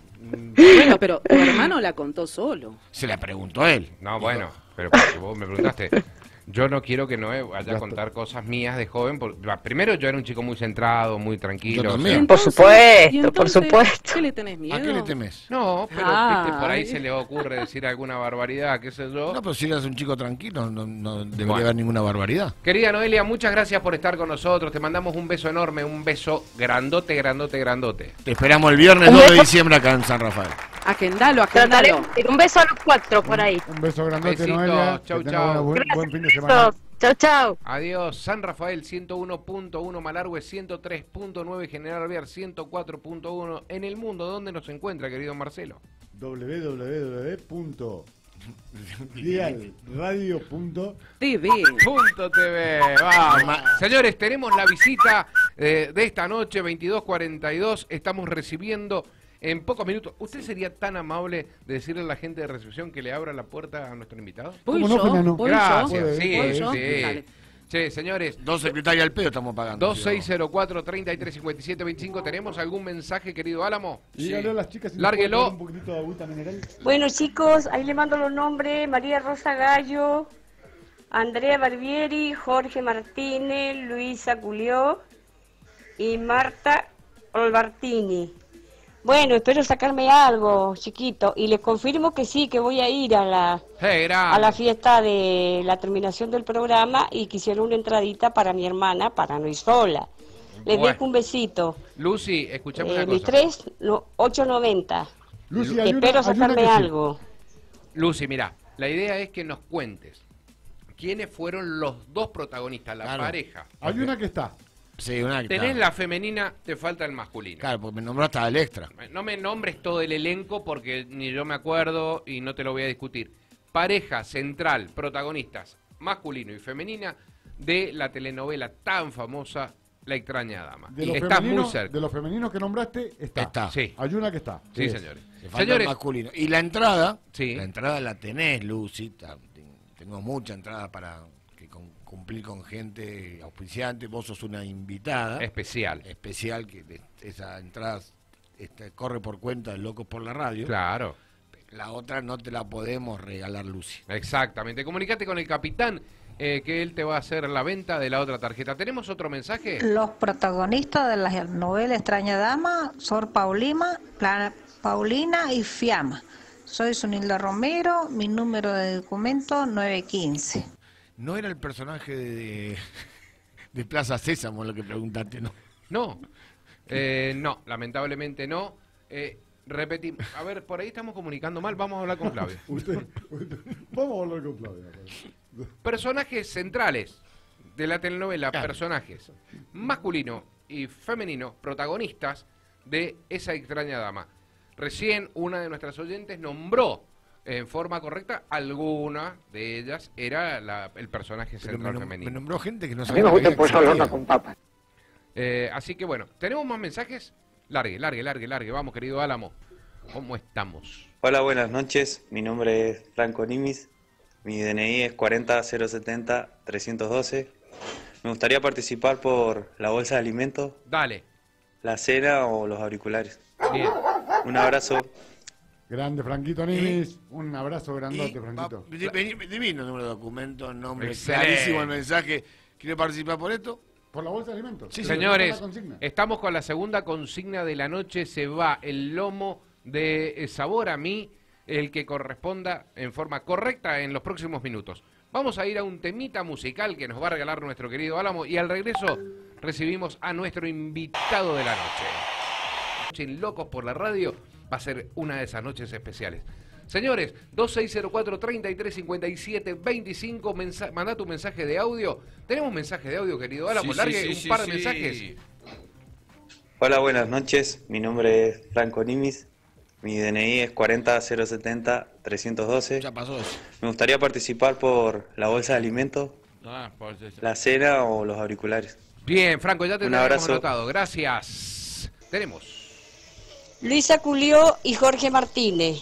Bueno, pero tu hermano la contó solo. Se la preguntó a él. No, bueno, pero porque vos me preguntaste. Yo no quiero que Noé vaya Ya a contar cosas mías de joven. Porque, va, primero, yo era un chico muy centrado, muy tranquilo. Yo o también. sea, Por Entonces- supuesto, ¿y por entonces supuesto. ¿Qué le tenés miedo? ¿A qué le temes? no, pero Ay. viste, por ahí se le ocurre decir alguna barbaridad, qué sé yo. No, pero si eras un chico tranquilo, no, no debería Bueno. haber ninguna barbaridad. Querida Noelia, muchas gracias por estar con nosotros. Te mandamos un beso enorme, un beso grandote, grandote, grandote. Te esperamos el viernes Un dos de beso. diciembre acá en San Rafael. Agendalo, Trataré agendalo. de ir. Un beso a los cuatro por ahí. Un beso grandote, Besito, Noelia. chau, que tenga chau. una buen, Gracias. buen fin de semana. Besos. Chau, chau. Adiós, San Rafael ciento uno punto uno, Malargüe ciento tres punto nueve, General Alvear ciento cuatro punto uno. En el mundo, ¿dónde nos encuentra, querido Marcelo? doble u doble u doble u punto dial radio punto T V. Punto T V, vamos. Señores, tenemos la visita eh, de esta noche, veintidós cuarenta y dos. Estamos recibiendo en pocos minutos. ¿Usted sería tan amable de decirle a la gente de recepción que le abra la puerta a nuestro invitado? ¿Voy ¿Cómo no, yo? Fernando? ¿Voy Gracias, yo? sí, ¿Voy yo? sí. Dale. Sí, señores. Dos secretarias al pedo estamos pagando. dos seis cero cuatro, treinta y tres cincuenta y siete veinticinco. ¿Tenemos algún mensaje, querido Álamo? Dígale a las chicas si nos Lárguelo. pueden poner un poquitito de agüita mineral. Bueno, chicos, ahí le mando los nombres: María Rosa Gallo, Andrea Barbieri, Jorge Martínez, Luisa Culió y Marta Olbartini. Bueno, espero sacarme algo, chiquito, y les confirmo que sí, que voy a ir a la, Hey, grande. a la fiesta de la terminación del programa y quisiera una entradita para mi hermana, para no ir sola. Les Bueno. dejo un besito. Lucy, escuchame Eh, una mis cosa. tres, no, ocho noventa. Lucy, hay una- Espero hay una sacarme que sí. algo. Lucy, mira, la idea es que nos cuentes quiénes fueron los dos protagonistas, la Claro. pareja. Hay una que está. Sí, una que Tenés está. la femenina, te falta el masculino. Claro, porque me nombraste al extra. No me nombres todo el elenco porque ni yo me acuerdo y no te lo voy a discutir. Pareja central, protagonistas, masculino y femenina, de la telenovela tan famosa La extraña dama. De los, Estás muy femeninos, cerca. de los femeninos que nombraste, está. Está. Sí. Hay una que está. Sí, Es. señores. Se falta Señores, el masculino. Y la entrada, sí. la entrada la tenés, Lucy. ta- Tengo mucha entrada para que con- cumplir con gente auspiciante. Vos sos una invitada. Especial. Especial, que de- esa entrada este, corre por cuenta de Locos por la Radio. Claro. La otra no te la podemos regalar, Lucy. Exactamente. Comunicate con el capitán, eh, que él te va a hacer la venta de la otra tarjeta. ¿Tenemos otro mensaje? Los protagonistas de la novela Extraña Dama son Paulina, Pla- Paulina y Fiamma. Soy Sunilda Romero, mi número de documento nueve quince. No era el personaje de, de, de Plaza Sésamo lo que preguntaste, ¿no? No. Eh, no, lamentablemente no. Eh, repetimos. A ver, por ahí estamos comunicando mal. Vamos a hablar con Claudia. Usted- usted- Vamos a hablar con Claudia. Personajes centrales de la telenovela, personajes masculino y femenino, protagonistas de esa extraña dama. Recién una de nuestras oyentes nombró en forma correcta alguna de ellas era la- el personaje Pero central me, nom- femenino. me nombró gente que no A mí sabía me que gusta el había pollo al horno existido. con papas. Eh, así que bueno, ¿tenemos más mensajes? Largue, largue, largue, largue. Vamos, querido Álamo. ¿Cómo estamos? Hola, buenas noches. Mi nombre es Franco Nimis. Mi D N I es cuarenta cero setenta trescientos doce. Me gustaría participar por la bolsa de alimentos, Dale. la cena o los auriculares. Bien. Un abrazo. Grande, Franquito Nimis. Un abrazo grandote, Y, Franquito. va- di- di- divino el número de documento, nombre, Excelente. clarísimo el mensaje. ¿Quiere participar por esto? ¿Por la bolsa de alimentos? Sí, Señores, ¿Por la consigna? estamos con la segunda consigna de la noche. Se va el lomo de eh, Sabor a Mí, el que corresponda en forma correcta en los próximos minutos. Vamos a ir a un temita musical que nos va a regalar nuestro querido Álamo y al regreso recibimos a nuestro invitado de la noche. En Locos por la Radio va a ser una de esas noches especiales. Señores, dos seis cero cuatro, treinta y tres cincuenta y siete, veinticinco, mensa- manda tu mensaje de audio. ¿Tenemos mensaje de audio, querido Álamo? Sí, sí, Largue sí, un sí, par de sí. mensajes. Hola, buenas noches. Mi nombre es Franco Nimis. Mi D N I es cuarenta cero setenta trescientos doce. Ya pasó eso. Me gustaría participar por la bolsa de alimentos, Ah, por eso. la cena o los auriculares. Bien, Franco, ya te Un tenemos abrazo. anotado. Gracias. Tenemos. Luisa Culió y Jorge Martínez.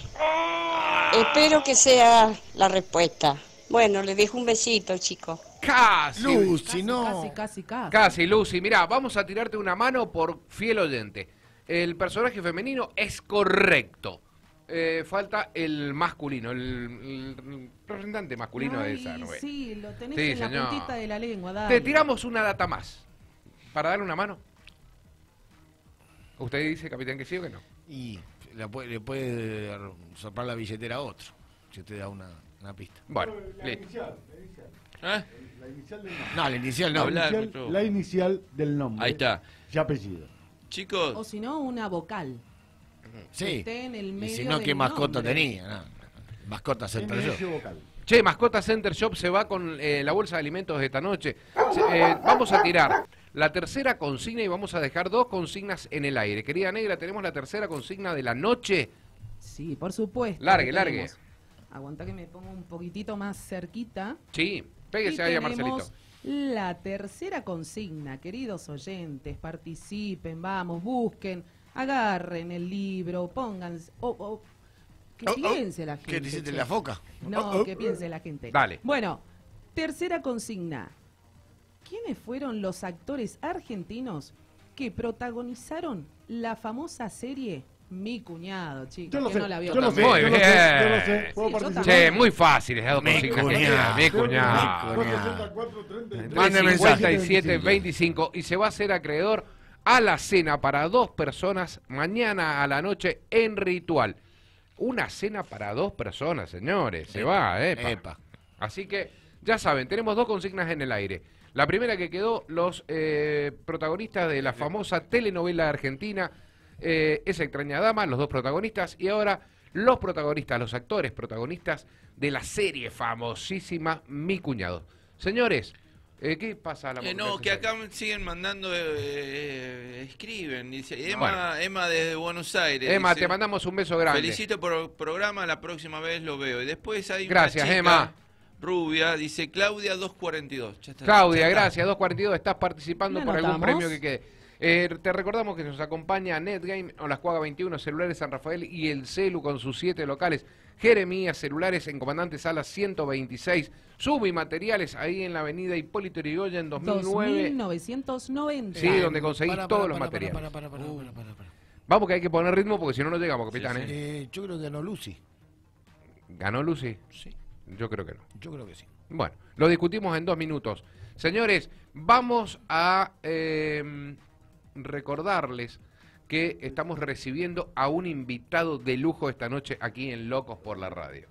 Espero que sea la respuesta. Bueno, les dejo un besito, chicos. Casi. Lucy, no. Casi, casi, casi. Casi, Lucy. Mirá, vamos a tirarte una mano por fiel oyente. El personaje femenino es correcto. Eh, falta el masculino, el, el representante masculino de Ay, esa novela. sí, lo tenés Sí, en la señor. puntita de la lengua, dale. Te tiramos una data más. ¿Para darle una mano? ¿Usted dice, capitán, que sí o que no? Y la puede- le puede soplar la billetera a otro, si usted da una, una pista. Bueno, La listo. inicial, la inicial. ¿Eh? La inicial del nombre. No, la inicial no. La Hablar, inicial, mucho. la inicial del nombre. Ahí está. Y apellido. Chicos, O si no, una vocal. Sí. Esté en el Y medio si no, ¿qué del mascota nombre. tenía? No. Mascota Center N yo. S vocal. Che, Mascota Center Shop se va con eh, la bolsa de alimentos de esta noche. Se- eh, vamos a tirar la tercera consigna y vamos a dejar dos consignas en el aire. Querida Negra, tenemos la tercera consigna de la noche. Sí, por supuesto. Largue, que largue. tenemos. Aguanta que me pongo un poquitito más cerquita. Sí, Y pégese ahí a tenemos Marcelito. la tercera consigna, queridos oyentes, participen, vamos, busquen, agarren el libro, pónganse, oh, oh, que Oh, oh, piense la gente. ¿Qué dices de che. la foca? No, Oh, oh. que piense la gente. Dale. Bueno, tercera consigna. ¿Quiénes fueron los actores argentinos que protagonizaron la famosa serie Mi Cuñado, chicos? Yo lo que sé, no la vio yo lo sé, Muy yo bien. lo sé, yo lo sé. ¿Puedo Sí, yo participar? Che, muy fácil esas dos Mi consignas. que cuñado. tiene. Mi cuñado. cuatrocientos treinta y tres. Mande cincuenta y mensaje. siete veinticinco y se va a hacer acreedor a la cena para dos personas mañana a la noche en Ritual. Una cena para dos personas, señores. Se va, epa. Epa. Así que, ya saben, tenemos dos consignas en el aire. La primera que quedó, los eh, protagonistas de la famosa telenovela argentina, eh, Esa extraña dama, los dos protagonistas, y ahora los protagonistas, los actores protagonistas de la serie famosísima Mi Cuñado. Señores, eh, ¿qué pasa? A la eh, no, que acá me siguen mandando, eh, eh, escriben, dice Emma, Bueno. Emma desde Buenos Aires. Emma, dice, te mandamos un beso grande. felicito por el programa, la próxima vez lo veo. Y después hay Gracias, una chica, Emma. Rubia, dice Claudia dos cuarenta y dos. Ya está, Claudia, ya está. gracias, dos cuarenta y dos, estás participando ¿La por algún anotamos? premio que quede. Eh, te recordamos que nos acompaña NetGame, Olascuaga veintiuno, Celulares San Rafael y el Celu con sus siete locales. Jeremías Celulares en Comandante Sala ciento veintiséis. Subi Materiales ahí en la avenida Hipólito Yrigoyen dos mil nueve. dos mil novecientos noventa. Sí, donde conseguís Para, para, todos para, los para, materiales. para, para, para, para, para, para. Vamos que hay que poner ritmo porque si no no llegamos, capitán. Sí, ¿eh? sí. Eh, yo creo que ganó Lucy. ¿Ganó Lucy? Sí. Yo creo que no. Yo creo que sí. Bueno, lo discutimos en dos minutos. Señores, vamos a eh, recordarles que estamos recibiendo a un invitado de lujo esta noche aquí en Locos por la Radio.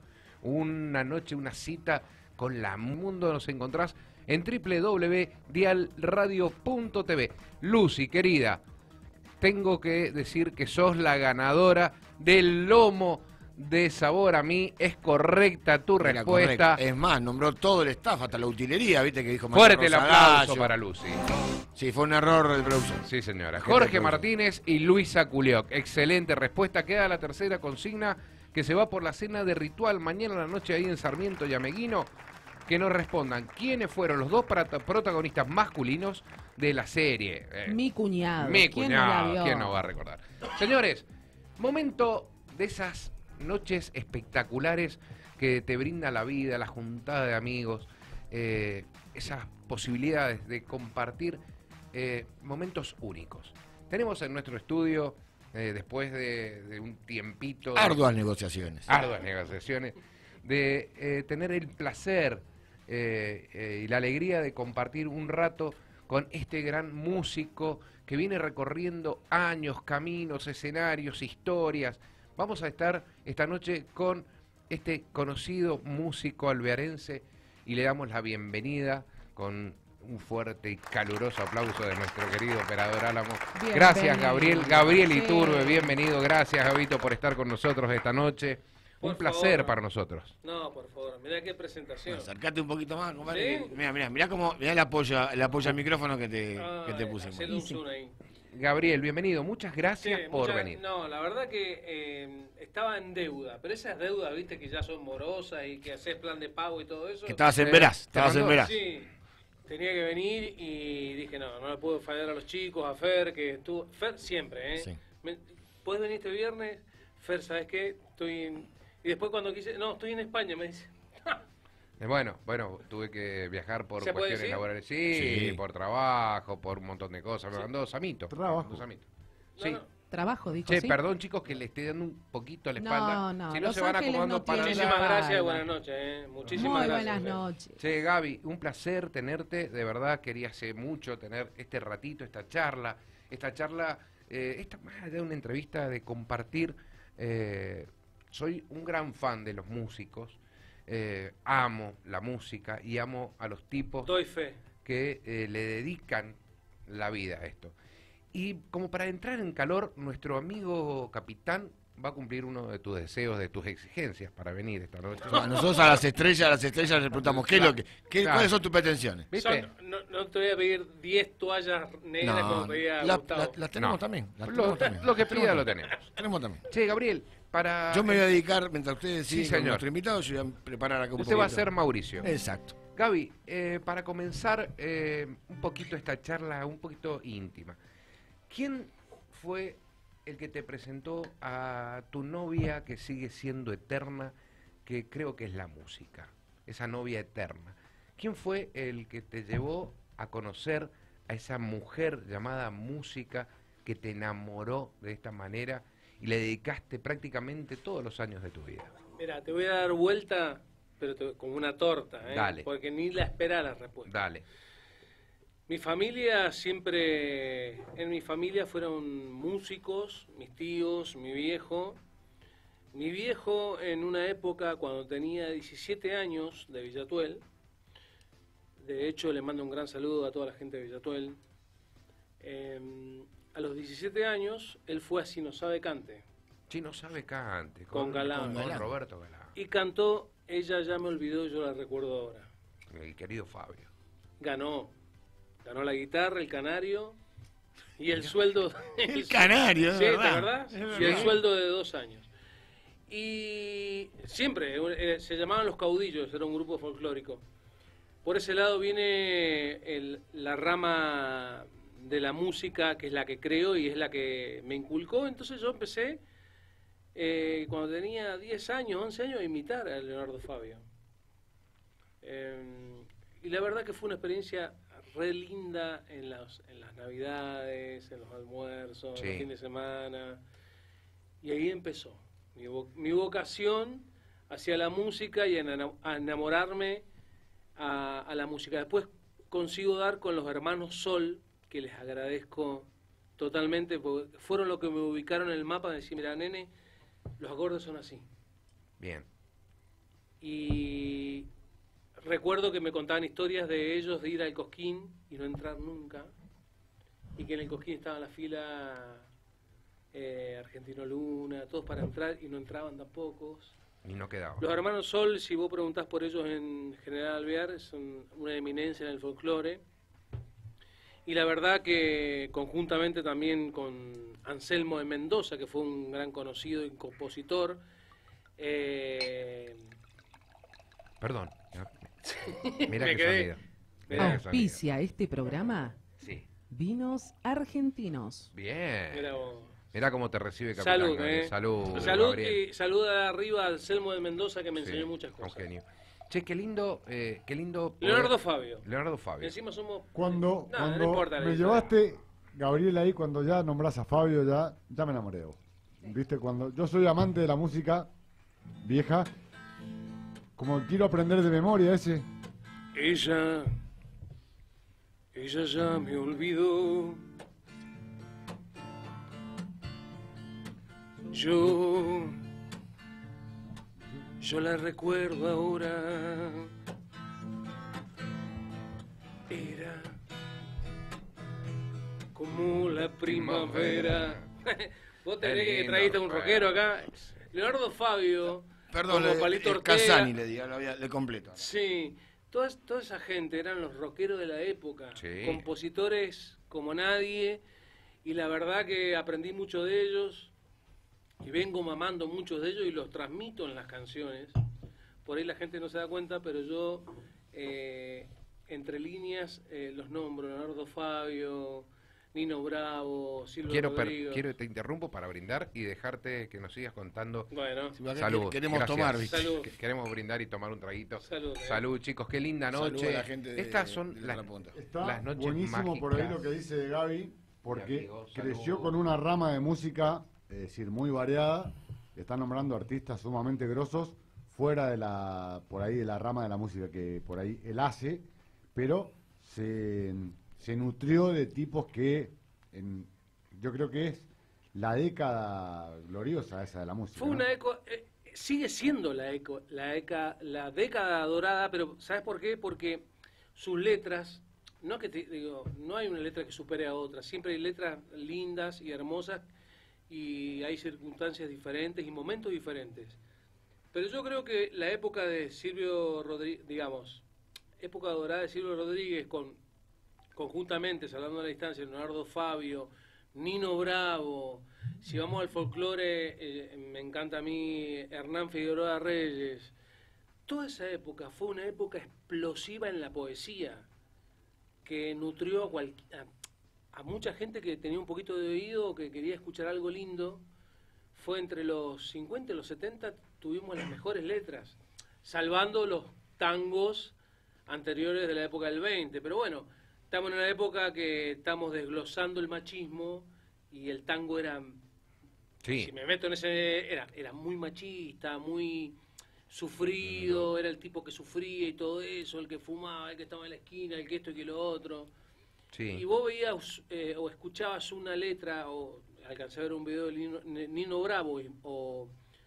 Una noche, una cita con la mundo. Nos encontrás en doble u doble u doble u punto dial radio punto t v. Lucy, querida, tengo que decir que sos la ganadora del lomo de Sabor a Mí. Es correcta tu Era respuesta. correcto. Es más, nombró todo el staff, hasta la utilería, viste que dijo Fuerte el Rosa aplauso Gallo. para Lucy. Sí, fue un error de producción. Sí, señora. Gente Jorge de producción. Martínez y Luisa Culioc. Excelente respuesta. Queda la tercera consigna que se va por la cena de Ritual mañana a la noche ahí en Sarmiento y Ameguino. Que nos respondan quiénes fueron los dos prota- protagonistas masculinos de la serie. Eh, Mi cuñado. Mi ¿Quién no la cuñado, vio? ¿quién no va a recordar? Señores, momento de esas noches espectaculares que te brinda la vida, la juntada de amigos, eh, esas posibilidades de compartir eh, momentos únicos. Tenemos en nuestro estudio, eh, después de, de un tiempito... de- Arduas negociaciones. arduas negociaciones, de eh, tener el placer eh, eh, y la alegría de compartir un rato con este gran músico que viene recorriendo años, caminos, escenarios, historias. Vamos a estar esta noche con este conocido músico alvearense y le damos la bienvenida con un fuerte y caluroso aplauso de nuestro querido operador Álamo. Bienvenido. Gracias, Gabriel. Gabriel Sí. Iturbe, bienvenido. Gracias, Gabito, por estar con nosotros esta noche. Por un placer favor. para nosotros. No, por favor, mirá qué presentación. Acercate un poquito más, compadre. ¿Sí? Mira, mira, mira cómo, mira el apoyo, el apoyo al micrófono que te, Ah, que te puse. hacele un zoom ahí. Gabriel, bienvenido. Muchas gracias Sí, por mucha- venir. No, la verdad que eh, estaba en deuda, pero esas deudas, viste, que ya son morosas y que haces plan de pago y todo eso. Que estabas en veraz, ¿te estabas en mandó? veraz. Sí, tenía que venir y dije, no, no le puedo fallar a los chicos, a Fer, que estuvo... Fer siempre, ¿eh? Sí. Me- ¿Puedes venir este viernes? Fer, ¿sabes qué? Estoy en... Y después cuando quise, no, estoy en España, me dice. Eh, Bueno, bueno, tuve que viajar por ¿Se puede cuestiones decir? laborales. Sí, Sí. por trabajo, por un montón de cosas. Me mandó Samito. Trabajo. mandó Samito. No, Sí. no. Trabajo, dijo, Che, ¿sí? perdón, chicos, que le esté dando un poquito a la No, espalda. no, si no Los se van Ángeles acomodando no para tienen la- Muchísimas la gracias, espalda. buenas noches, ¿eh? Muchísimas Muy gracias. buenas ¿eh? noches. Che, Gaby, un placer tenerte, de verdad quería hace mucho tener este ratito, esta charla, esta charla, eh, esta más allá de una entrevista, de compartir. eh, soy un gran fan de los músicos, eh, amo la música y amo a los tipos Doy fe. que eh, le dedican la vida a esto. Y como para entrar en calor, nuestro amigo capitán va a cumplir uno de tus deseos, de tus exigencias para venir esta noche. No, nosotros a las estrellas, a las estrellas les preguntamos qué es lo que, qué- Claro. cuáles son tus pretensiones. ¿Viste? Son- no, no te voy a pedir diez toallas negras No, como pedía la- Gustavo. la- las tenemos No. también. Las Lo, tenemos también. lo que Las pida tenemos lo también. tenemos. Tenemos también. Che, Gabriel, para... Yo me voy a dedicar, mientras ustedes Sí, siguen con señor. nuestro invitado, yo voy a preparar acá un Usted va a poquito. ser Mauricio. Exacto. Gaby, eh, para comenzar eh, un poquito esta charla, un poquito íntima. ¿Quién fue el que te presentó a tu novia que sigue siendo eterna, que creo que es la música, esa novia eterna? ¿Quién fue el que te llevó a conocer a esa mujer llamada música que te enamoró de esta manera y le dedicaste prácticamente todos los años de tu vida? Mira, te voy a dar vuelta, pero te- como una torta, ¿eh? Dale. Porque ni la espera la respuesta. Dale. Mi familia siempre, en mi familia fueron músicos, mis tíos, mi viejo. Mi viejo en una época cuando tenía diecisiete años de Villatuel, de hecho le mando un gran saludo a toda la gente de Villatuel, eh, a los diecisiete años él fue a Si no sabe cante Si no sabe cante, Con Galán. con Galán. Roberto Galán, y cantó Ella ya me olvidó, yo la recuerdo ahora. el querido Fabio. Ganó, ganó la guitarra, el canario y el sueldo. El canario, es Sí, ¿te verdad, acordás? es Y el verdad. sueldo de dos años. Y siempre, eh, se llamaban Los Caudillos, era un grupo folclórico. Por ese lado viene el, la rama de la música, que es la que creo y es la que me inculcó. Entonces yo empecé, eh, cuando tenía diez años, once años, a imitar a Leonardo Fabio. Eh, y la verdad que fue una experiencia re linda en las, en las navidades, en los almuerzos, Sí. en los fines de semana. Y ahí empezó mi, vo mi vocación hacia la música y a, a enamorarme a, a la música. Después consigo dar con los hermanos Sol, que les agradezco totalmente, porque fueron los que me ubicaron en el mapa de decir, mira, nene, los acordes son así. Bien. Y recuerdo que me contaban historias de ellos de ir al Cosquín y no entrar nunca, y que en el Cosquín estaba la fila eh, Argentino Luna, todos para entrar y no entraban tampoco. Y no quedaba. Los hermanos Sol, si vos preguntás por ellos en General Alvear, son una eminencia en el folclore. Y la verdad que conjuntamente también con Anselmo de Mendoza, que fue un gran conocido y compositor. Eh... Perdón. Mira Me qué quedé. sonido. Mirá qué sonido. Auspicia este programa. Sí. Vinos argentinos. Bien. Mirá vos. Mirá cómo te recibe Capitán. Salud, Gabriel. eh. Salud, Salud Gabriel. y saluda arriba al Anselmo de Mendoza, que me Sí, enseñó muchas un cosas. genio. Che, qué lindo, eh, qué lindo. poder- Leonardo Fabio. Leonardo Y Fabio. encima somos... Cuando, No, cuando no importa, me Luis. llevaste, Gabriel, ahí, cuando ya nombras a Fabio, ya, ya me enamoré de vos. ¿Viste? Cuando yo soy amante de la música vieja, como quiero aprender de memoria ese. Ella, ella ya me olvidó. Yo, yo la recuerdo ahora. Era como la primavera. Vos tenés que lindo, trajiste un bueno. rockero acá. Leonardo Fabio. Perdón, como le, Palito el Ortega. Casani le diga, lo había- le completo. Sí, toda, toda esa gente eran los rockeros de la época, Sí. compositores como nadie, y la verdad que aprendí mucho de ellos, y vengo mamando muchos de ellos y los transmito en las canciones. Por ahí la gente no se da cuenta, pero yo, eh, entre líneas, eh, los nombro: Leonardo Fabio, Nino Bravo, Silvio Quiero, per- Rodrigo. quiero te interrumpo para brindar y dejarte que nos sigas contando. Bueno. Sí, acá Salud. queremos gracias. tomar, ¿viste? Salud. Que- Queremos brindar y tomar un traguito. Salud, eh. Salud, chicos, qué linda Salud noche. a la gente de- Estas son de la las, otra punta. Está las noches buenísimo mágicas. por ahí lo que dice de Gaby, porque amigo, creció salud. con una rama de música, es decir, muy variada. Está nombrando artistas sumamente grosos, fuera de la, por ahí de la rama de la música que por ahí él hace, pero se, se nutrió de tipos que en, yo creo que es la década gloriosa esa de la música. Fue ¿no? una eco, eh, sigue siendo la eco, la eca, la década dorada, pero ¿sabes por qué? Porque sus letras, no que te digo, no hay una letra que supere a otra, siempre hay letras lindas y hermosas y hay circunstancias diferentes y momentos diferentes. Pero yo creo que la época de Silvio Rodríguez, digamos, época dorada de Silvio Rodríguez con conjuntamente, hablando a la distancia, Leonardo Fabio, Nino Bravo, si vamos al folclore, eh, me encanta a mí Hernán Figueroa Reyes. Toda esa época fue una época explosiva en la poesía, que nutrió a, cual- a, a mucha gente que tenía un poquito de oído, que quería escuchar algo lindo. Fue entre los cincuenta y los setenta, tuvimos las mejores letras, salvando los tangos anteriores de la época del veinte. Pero bueno, estamos en una época que estamos desglosando el machismo y el tango era, Sí. si me meto en ese, era, era muy machista, muy sufrido, era el tipo que sufría y todo eso, el que fumaba, el que estaba en la esquina, el que esto y que lo otro. Sí. Y vos veías eh, o escuchabas una letra o alcancé a ver un video de Nino, Nino Bravo y- o,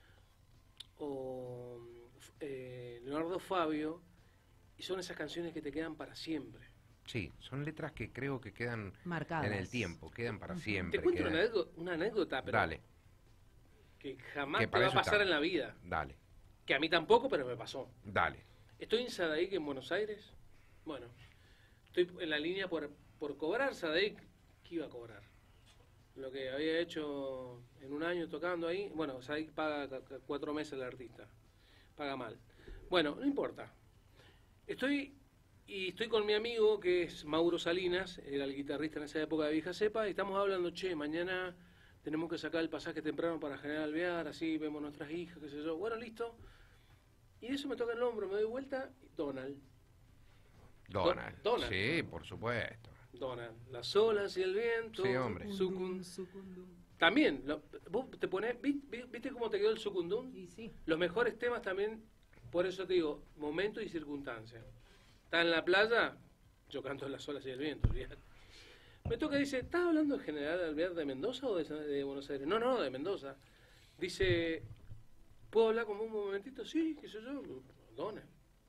o eh, Leonardo Fabio, y son esas canciones que te quedan para siempre. Sí, son letras que creo que quedan Marcadas. en el tiempo, quedan para siempre. Te cuento quedan- una anécdota, una anécdota, pero Dale, que jamás Que te para va a eso pasar estamos. en la vida. dale, Que a mí tampoco, pero me pasó. dale. Estoy en Sadaic, en Buenos Aires. Bueno, estoy en la línea por, por cobrar. Sadaic, ¿qué iba a cobrar? lo que había hecho en un año tocando ahí. Bueno, o sea, ahí paga ca- ca- cuatro meses el artista. Paga mal. Bueno, no importa. Estoy y estoy con mi amigo que es Mauro Salinas, era el guitarrista en esa época de Vieja Cepa, y estamos hablando, che, mañana tenemos que sacar el pasaje temprano para General Alvear, así vemos nuestras hijas, qué sé yo. Bueno, listo. Y de eso me toca el hombro, me doy vuelta, y Donald. Donald. Do- Donald. Sí, por supuesto. Donald. Las olas y el viento. Sí, hombre. Sucun- También, lo- vos te pones, vi- vi- ¿viste cómo te quedó el sucundum? Y sí. Los mejores temas también, por eso te digo, momento y circunstancia. Está en la playa, yo canto las olas y el viento, olvidate. Me toca, dice, ¿estás hablando de General Alvear de Mendoza o de, de Buenos Aires? No, no, de Mendoza. Dice, ¿puedo hablar como un momentito? Sí, qué sé yo, Dona.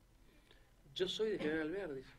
Yo soy de General Alvear, dice.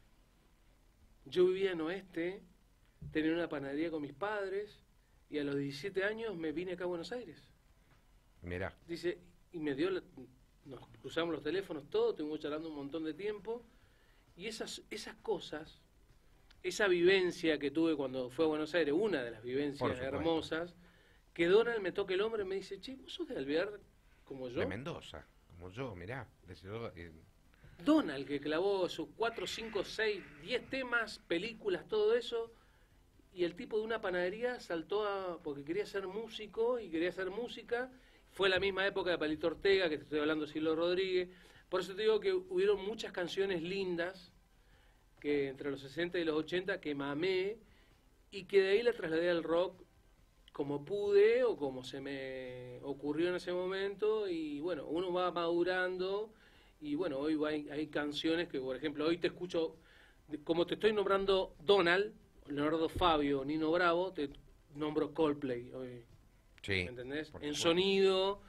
Yo vivía en Oeste, tenía una panadería con mis padres y a los diecisiete años me vine acá a Buenos Aires. Mirá. Dice, y me dio, la- nos cruzamos los teléfonos, todo, estuvimos charlando un montón de tiempo y esas, esas cosas, esa vivencia que tuve cuando fue a Buenos Aires, una de las Por vivencias supuesto. hermosas, que Donald me toca el hombro y me dice, che, ¿vos sos de Alvear como yo? De Mendoza, como yo, mirá. De Ciudad- eh, Donald, que clavó sus cuatro, cinco, seis, diez temas, películas, todo eso, y el tipo de una panadería saltó a, porque quería ser músico y quería hacer música. Fue la misma época de Palito Ortega, que te estoy hablando de Silvio Rodríguez. Por eso te digo que hubieron muchas canciones lindas, que entre los sesenta y los ochenta, que mamé, y que de ahí la trasladé al rock como pude o como se me ocurrió en ese momento. Y bueno, uno va madurando. Y bueno, hoy hay, hay canciones que, por ejemplo, hoy te escucho, de- como te estoy nombrando Donald, Leonardo Fabio, Nino Bravo, te nombro Coldplay hoy. Sí. ¿Me entendés? por En supuesto. sonido,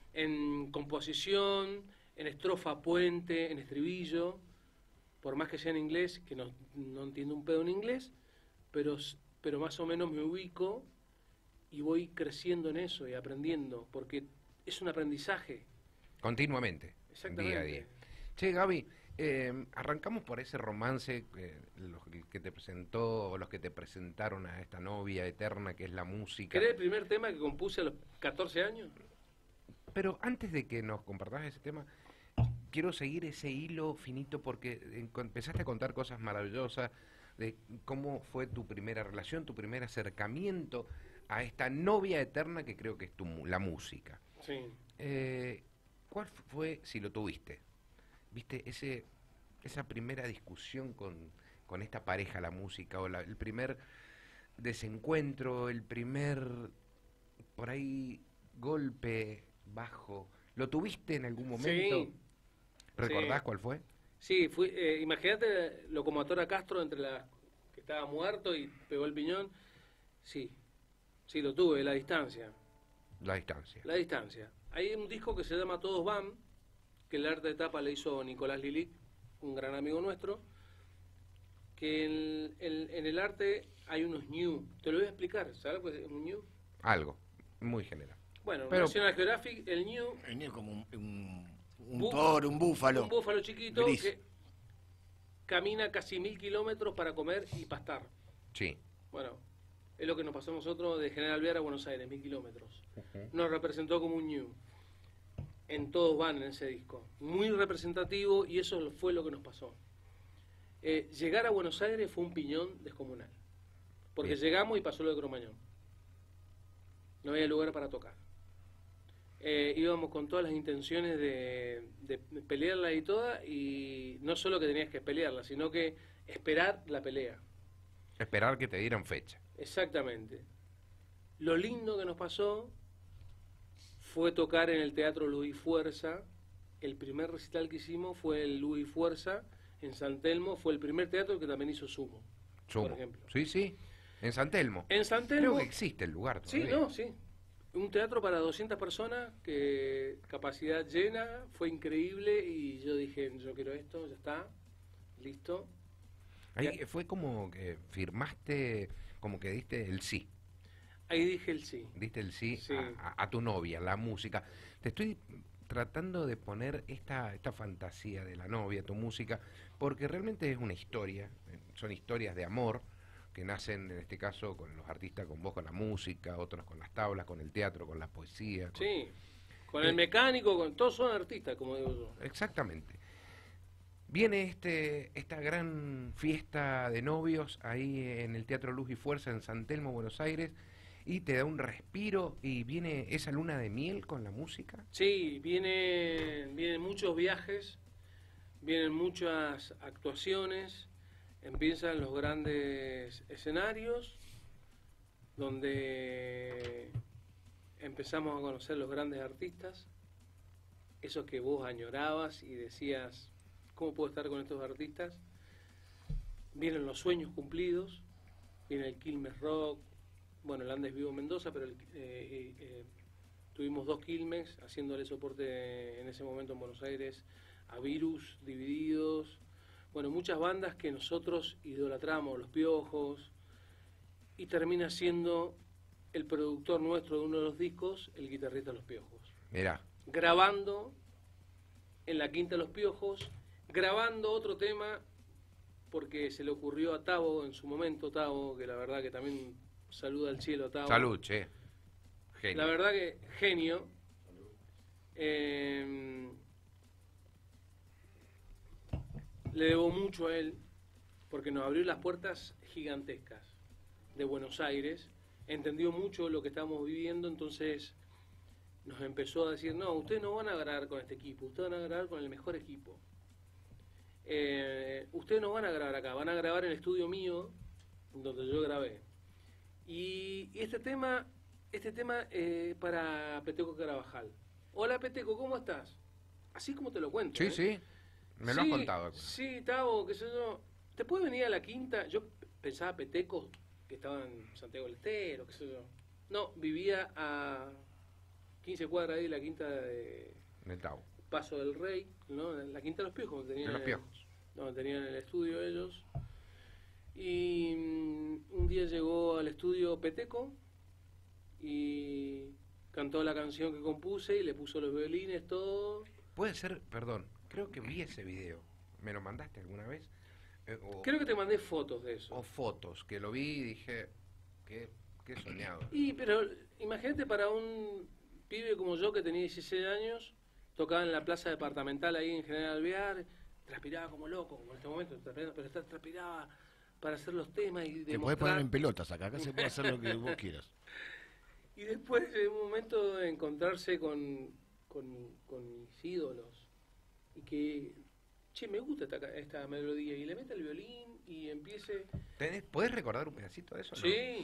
en composición, en estrofa, puente, en estribillo, por más que sea en inglés, que no, no entiendo un pedo en inglés, pero, s- pero más o menos me ubico y voy creciendo en eso y aprendiendo, porque es un aprendizaje. Continuamente. Exactamente. Día a día. Che, Gaby, eh, arrancamos por ese romance, eh, los que te presentó, o los que te presentaron a esta novia eterna que es la música. ¿Querés el primer tema que compuse a los catorce años? Pero antes de que nos compartas ese tema, quiero seguir ese hilo finito porque eh, con- empezaste a contar cosas maravillosas de cómo fue tu primera relación, tu primer acercamiento a esta novia eterna que creo que es tu, mu- la música. Sí. Eh, ¿Cuál fue, si lo tuviste, viste, ese esa primera discusión con, con esta pareja, la música, o la- el primer desencuentro, el primer, por ahí, golpe bajo? ¿Lo tuviste en algún momento? Sí. ¿Recordás Sí. cuál fue? Sí, fui, eh, imagínate locomotora Castro entre la que estaba muerto y pegó el piñón. Sí, sí, lo tuve, la distancia. La distancia. La distancia. Hay un disco que se llama Todos Van, que el arte de tapa le hizo Nicolás Lilic, un gran amigo nuestro, que en, en- en el arte hay unos new. Te lo voy a explicar, ¿sabes lo que es un new? Algo, muy general. Bueno, Pero- National Geographic, el new... El new como un, un, un Bu- toro, un búfalo. Un búfalo chiquito Gris. que camina casi mil kilómetros para comer y pastar. Sí. Bueno, es lo que nos pasó a nosotros de General Alvear a Buenos Aires, mil kilómetros. Nos representó como un new. En Todos Van en ese disco. Muy representativo y eso fue lo que nos pasó. Eh, llegar a Buenos Aires fue un piñón descomunal. Porque Bien. llegamos y pasó lo de Cromañón. No había lugar para tocar. Eh, íbamos con todas las intenciones de, de pelearla y toda, y no solo que tenías que pelearla, sino que esperar la pelea. Esperar que te dieran fecha. Exactamente. Lo lindo que nos pasó fue tocar en el Teatro Luis Fuerza. El primer recital que hicimos fue el Luis Fuerza en San Telmo. Fue el primer teatro que también hizo Sumo, Sumo. por ejemplo. Sí, sí. En San Telmo. En San Telmo. Creo que existe el lugar Sí, todavía. no, sí. Un teatro para doscientas personas, que capacidad llena, fue increíble y yo dije, yo quiero esto, ya está, listo. Ahí fue como que firmaste, como que diste el sí. Ahí dije el sí. Diste el sí, Sí. A, a- a tu novia, la música. Te estoy tratando de poner esta, esta fantasía de la novia, tu música, porque realmente es una historia, eh, son historias de amor, que nacen en este caso con los artistas, con vos, con la música, otros con las tablas, con el teatro, con la poesía. Con... Sí, con Eh, el mecánico, con todos son artistas, como digo yo. Exactamente. Viene este esta gran fiesta de novios ahí en el Teatro Luz y Fuerza en San Telmo, Buenos Aires, y te da un respiro y viene esa luna de miel con la música. Sí, vienen, vienen muchos viajes, vienen muchas actuaciones, empiezan los grandes escenarios, donde empezamos a conocer los grandes artistas, esos que vos añorabas y decías, ¿cómo puedo estar con estos artistas? Vienen los sueños cumplidos, viene el Quilmes Rock, bueno, el Andes Vivo Mendoza, pero el, eh, eh, tuvimos dos Quilmes haciéndole soporte en ese momento en Buenos Aires a Virus, Divididos, bueno, muchas bandas que nosotros idolatramos, Los Piojos, y termina siendo el productor nuestro de uno de los discos, el guitarrista de Los Piojos. Mirá. Grabando en la Quinta de Los Piojos, grabando otro tema, porque se le ocurrió a Tavo en su momento, Tavo, que la verdad que también saluda al cielo, Tavo. Salud, che. Genio. La verdad que genio. Eh, le debo mucho a él, porque nos abrió las puertas gigantescas de Buenos Aires, entendió mucho lo que estábamos viviendo, entonces nos empezó a decir, no, ustedes no van a grabar con este equipo, ustedes van a grabar con el mejor equipo. Eh, ustedes no van a grabar acá, van a grabar en el estudio mío, donde yo grabé. Y, y este tema, este tema eh, para Peteco Carabajal. Hola Peteco, ¿cómo estás? Así como te lo cuento. Sí, ¿eh? sí, me lo sí, has contado. Sí, Tavo, qué sé yo. ¿Te puedes venir a la Quinta? Yo pensaba Peteco, que estaba en Santiago del Estero, qué sé yo. No, vivía a quince cuadras ahí de la Quinta de Del Tavo. Paso del Rey, ¿no? En la Quinta de los Piojos, donde tenían, De los Piojos. donde tenían el estudio ellos. Y mm, un día llegó al estudio Peteco y cantó la canción que compuse y le puso los violines, todo. Puede ser, perdón, creo que vi ese video. ¿Me lo mandaste alguna vez? Eh, o, Creo que te mandé fotos de eso. o fotos, que lo vi y dije, qué, qué soñado. Y pero imagínate para un pibe como yo que tenía dieciséis años, tocaba en la plaza departamental ahí en General Alvear, transpiraba como loco, como en este momento, pero está- transpiraba para hacer los temas y Te podés poner demostrar. en pelotas acá, acá se puede hacer lo que vos quieras. Y después en un momento de encontrarse con, con, con mis ídolos y que, che, me gusta esta, ca- esta melodía y le mete el violín y empiece... ¿Tenés, ¿Podés recordar un pedacito de eso? no? Sí.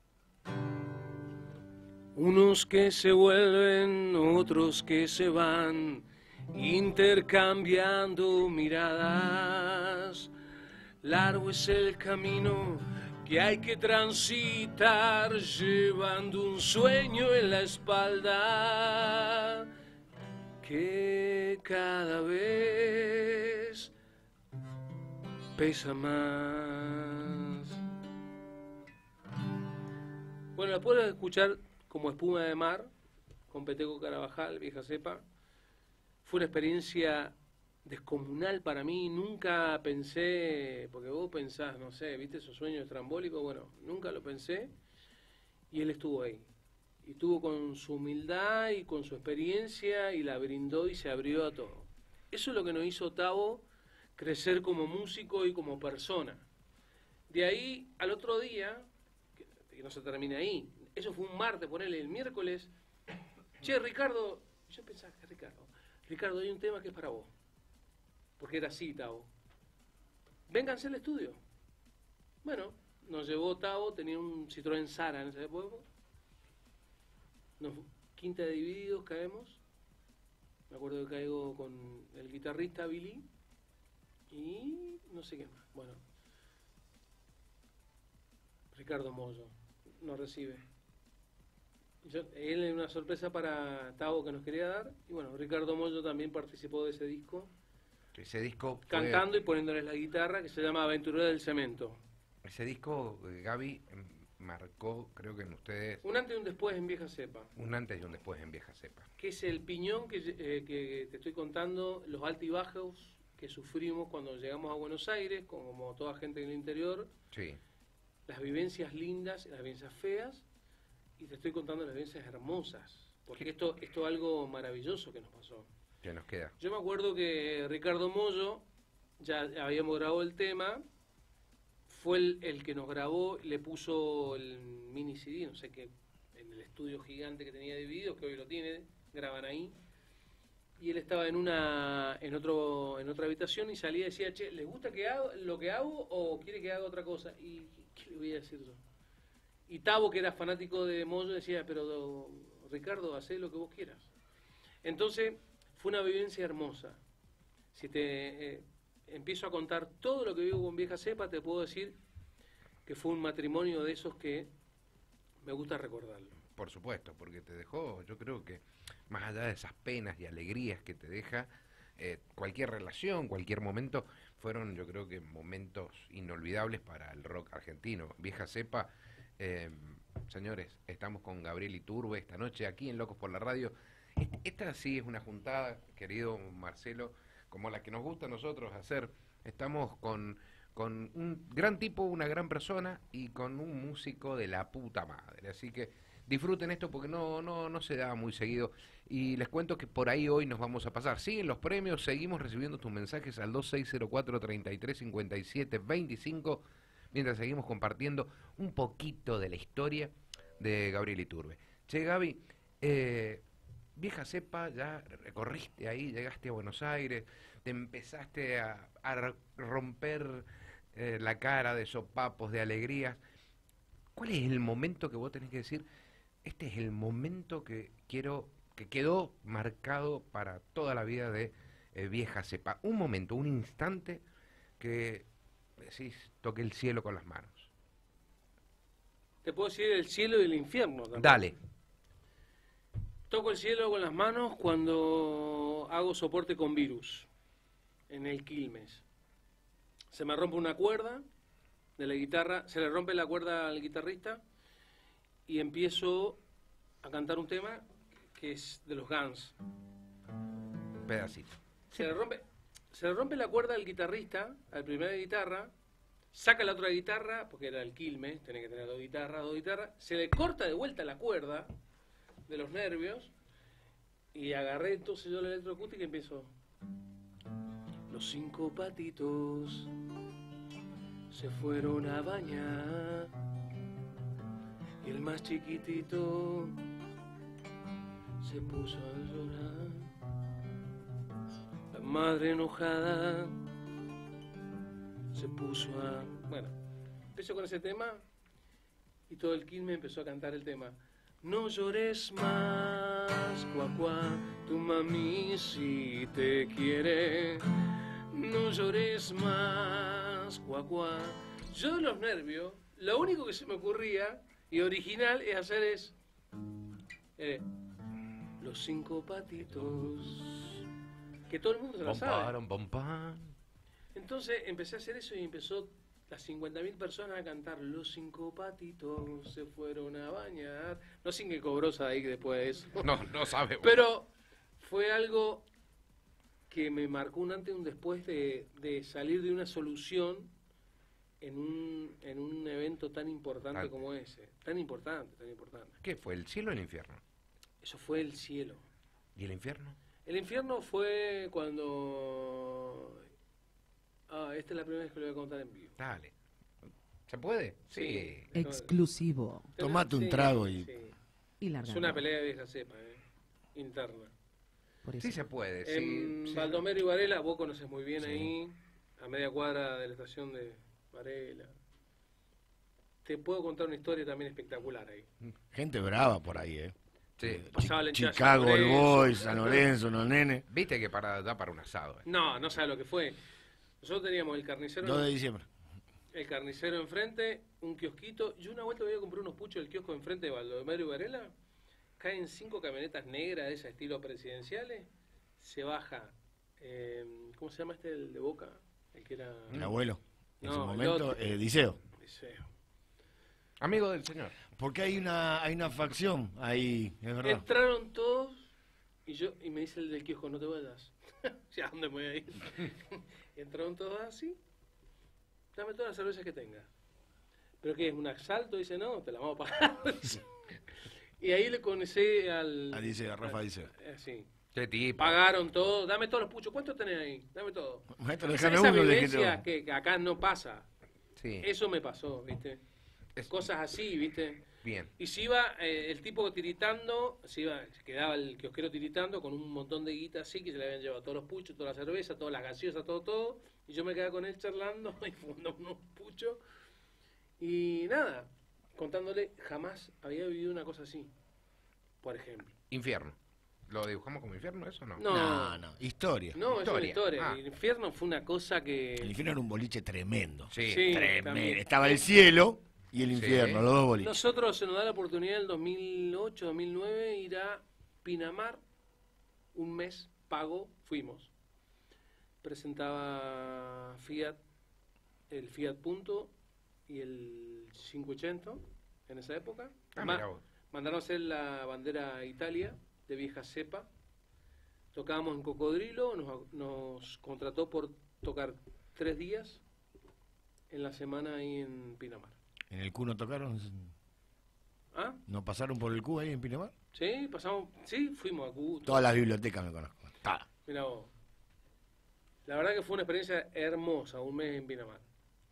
Unos que se vuelven, otros que se van, intercambiando miradas. Largo es el camino que hay que transitar, llevando un sueño en la espalda, que cada vez pesa más. Bueno, la puedo escuchar como Espuma de Mar, con Peteco Carabajal, vieja cepa. Fue una experiencia descomunal para mí, nunca pensé, porque vos pensás, no sé, viste esos sueños estrambólicos, bueno, nunca lo pensé, y él estuvo ahí. Y estuvo con su humildad y con su experiencia, y la brindó y se abrió a todo. Eso es lo que nos hizo Tavo crecer como músico y como persona. De ahí al otro día, que, que no se termina ahí, eso fue un martes, ponele el miércoles, che, Ricardo, yo pensaba que Ricardo, Ricardo, hay un tema que es para vos. Porque era así, Tavo. Vénganse al estudio. Bueno, nos llevó Tavo, tenía un Citroën Sara en ese época. Nos, Quinta de Divididos caemos. Me acuerdo que caigo con el guitarrista Billy. Y no sé qué más. Bueno. Ricardo Mollo nos recibe. Yo, él es una sorpresa para Tavo que nos quería dar. Y bueno, Ricardo Mollo también participó de ese disco. Ese disco fue- Cantando y poniéndoles la guitarra, que se llama Aventurera del Cemento. Ese disco, eh, Gaby, em, marcó, creo que en ustedes, Un antes y un después en Vieja Cepa, un antes y un después en Vieja Cepa. que es el piñón que, eh, que te estoy contando, los altibajos que sufrimos cuando llegamos a Buenos Aires, como toda gente en el interior, Sí. las vivencias lindas, las vivencias feas, y te estoy contando las vivencias hermosas, porque esto, esto es algo maravilloso que nos pasó. ¿Qué nos queda? Yo me acuerdo que Ricardo Mollo, ya habíamos grabado el tema, fue el, el que nos grabó, le puso el mini C D, no sé qué, en el estudio gigante que tenía dividido, que hoy lo tiene, graban ahí, y él estaba en una en otro en otra habitación y salía y decía, che, ¿les gusta que hago, lo que hago o quiere que haga otra cosa? Y ¿qué le voy a decir yo? Y Tavo, que era fanático de Mollo, decía, pero Ricardo, hacé lo que vos quieras. Entonces, fue una vivencia hermosa. Si te eh, empiezo a contar todo lo que vivo con Vieja Cepa, te puedo decir que fue un matrimonio de esos que me gusta recordarlo. Por supuesto, porque te dejó, yo creo que más allá de esas penas y alegrías que te deja, eh, cualquier relación, cualquier momento, fueron yo creo que momentos inolvidables para el rock argentino. Vieja Cepa, eh, señores, estamos con Gabriel Iturbe esta noche aquí en Locos por la Radio. Esta sí es una juntada, querido Marcelo, como la que nos gusta a nosotros hacer. Estamos con, con un gran tipo, una gran persona y con un músico de la puta madre. Así que disfruten esto porque no, no, no se da muy seguido. Y les cuento que por ahí hoy nos vamos a pasar. Siguen los premios, seguimos recibiendo tus mensajes al dos seis cero cuatro, treinta y tres, cincuenta y siete, veinticinco, mientras seguimos compartiendo un poquito de la historia de Gabriel Iturbe. Che, Gaby, eh, Vieja Cepa, ya recorriste ahí, llegaste a Buenos Aires, te empezaste a, a romper eh, la cara de sopapos, de alegrías. ¿Cuál es el momento que vos tenés que decir, este es el momento que quiero, que quedó marcado para toda la vida de eh, Vieja Cepa? Un momento, un instante que decís, toqué el cielo con las manos. Te puedo decir el cielo y el infierno también. Dale. Toco el cielo con las manos cuando hago soporte con Virus, en el Quilmes. Se me rompe una cuerda de la guitarra, se le rompe la cuerda al guitarrista y empiezo a cantar un tema que es de los Guns. Pedacito. Se le rompe, se le rompe la cuerda al guitarrista, al primer guitarra, saca la otra guitarra, porque era el Quilmes, tenía que tener dos guitarras, dos guitarras, se le corta de vuelta la cuerda de los nervios y agarré entonces yo la electroacústica y empiezo. Los cinco patitos se fueron a bañar y el más chiquitito se puso a llorar. La madre enojada se puso a... Bueno, empezó con ese tema y todo el Quilmes empezó a cantar el tema. No llores más, cuacuá, tu mami si te quiere. No llores más, cuacuá. Yo de los nervios, lo único que se me ocurría, y original, es hacer es... Eh, los cinco patitos. Que todo el mundo se lo sabe. Entonces empecé a hacer eso y empezó... Las cincuenta mil personas a cantar Los cinco patitos se fueron a bañar. No sin que cobrosa ahí después de eso. No, no sabemos. Pero fue algo que me marcó un antes y un después de, de salir de una solución en un, en un evento tan importante Ante. como ese. Tan importante, tan importante. ¿Qué fue, el cielo o el infierno? Eso fue el cielo. ¿Y el infierno? El infierno fue cuando... Ah, esta es la primera vez que lo voy a contar en vivo. Dale. ¿Se puede? Sí. Exclusivo. Tomate un Sí, trago y... sí. Y Es largando. una pelea de vieja cepa, eh, interna. Por eso. Sí se puede. En sí, sí. Baldomero y Varela, vos conoces muy bien Sí. ahí, a media cuadra de la estación de Varela. Te puedo contar una historia también espectacular ahí. Gente brava por ahí, ¿eh? Sí. Pasaba la hinchada de Chicago, San el Lorenzo. Boys, San Lorenzo, los nenes. Viste que para, da para un asado. eh. No, no sabes lo que fue. Nosotros teníamos el carnicero, dos de diciembre. el carnicero enfrente, un kiosquito. Yo una vuelta voy a comprar unos puchos del kiosco enfrente de Baldomero y Varela. Caen cinco camionetas negras de ese estilo presidenciales. Se baja, eh, ¿cómo se llama este el de Boca? El que era... El abuelo. En No, su el momento, otro. eh, Diceo. Liceo. Amigo del señor. Porque hay una, hay una facción ahí, es verdad. Entraron todos y yo y me dice el del kiosco, no te vayas. ¿A dónde me voy a ir? Entraron todos así. Dame todas las cervezas que tengas. ¿pero qué es, un asalto? Dice, no, te la vamos a pagar. Y ahí le conocí al... Ah, dice, a Rafa al- dice. eh, sí. Qué tipo. Pagaron todo, dame todos los puchos. ¿Cuántos tenés ahí? Dame todo. Maestro, Esa déjame uno, le dije vivencia todo. que, que acá no pasa. Sí. Eso me pasó, ¿viste? Cosas así, ¿viste? Bien. Y se iba eh, el tipo tiritando, se iba, se quedaba el kiosquero tiritando con un montón de guita así, que se le habían llevado todos los puchos, toda la cerveza, todas las gaseosas, todo, todo. Y yo me quedaba con él charlando y fumando unos puchos. Y nada, contándole, jamás había vivido una cosa así, por ejemplo. Infierno. ¿Lo dibujamos como infierno eso o no? No, No, no, historia. No, es una Historia. historia. Ah. El infierno fue una cosa que... El infierno era un boliche tremendo. Sí. Sí, Tremendo. también. Estaba el cielo y el Sí. infierno, los dos boliches. Nosotros se nos da la oportunidad en el dos mil ocho, dos mil nueve ir a Pinamar, un mes pago, fuimos. Presentaba Fiat, el Fiat Punto y el quinientos ochenta en esa época. Ah, Ma- mira vos. mandaron a hacer la bandera Italia de vieja cepa. Tocábamos en Cocodrilo, nos, nos contrató por tocar tres días en la semana ahí en Pinamar. ¿En el Q no tocaron? ¿Ah? ¿No pasaron por el Q ahí en Pinamar? Sí, pasamos, sí, fuimos a Cuba. Todas las bibliotecas me conozco. Todas. Mira vos. La verdad que fue una experiencia hermosa, un mes en Pinamar.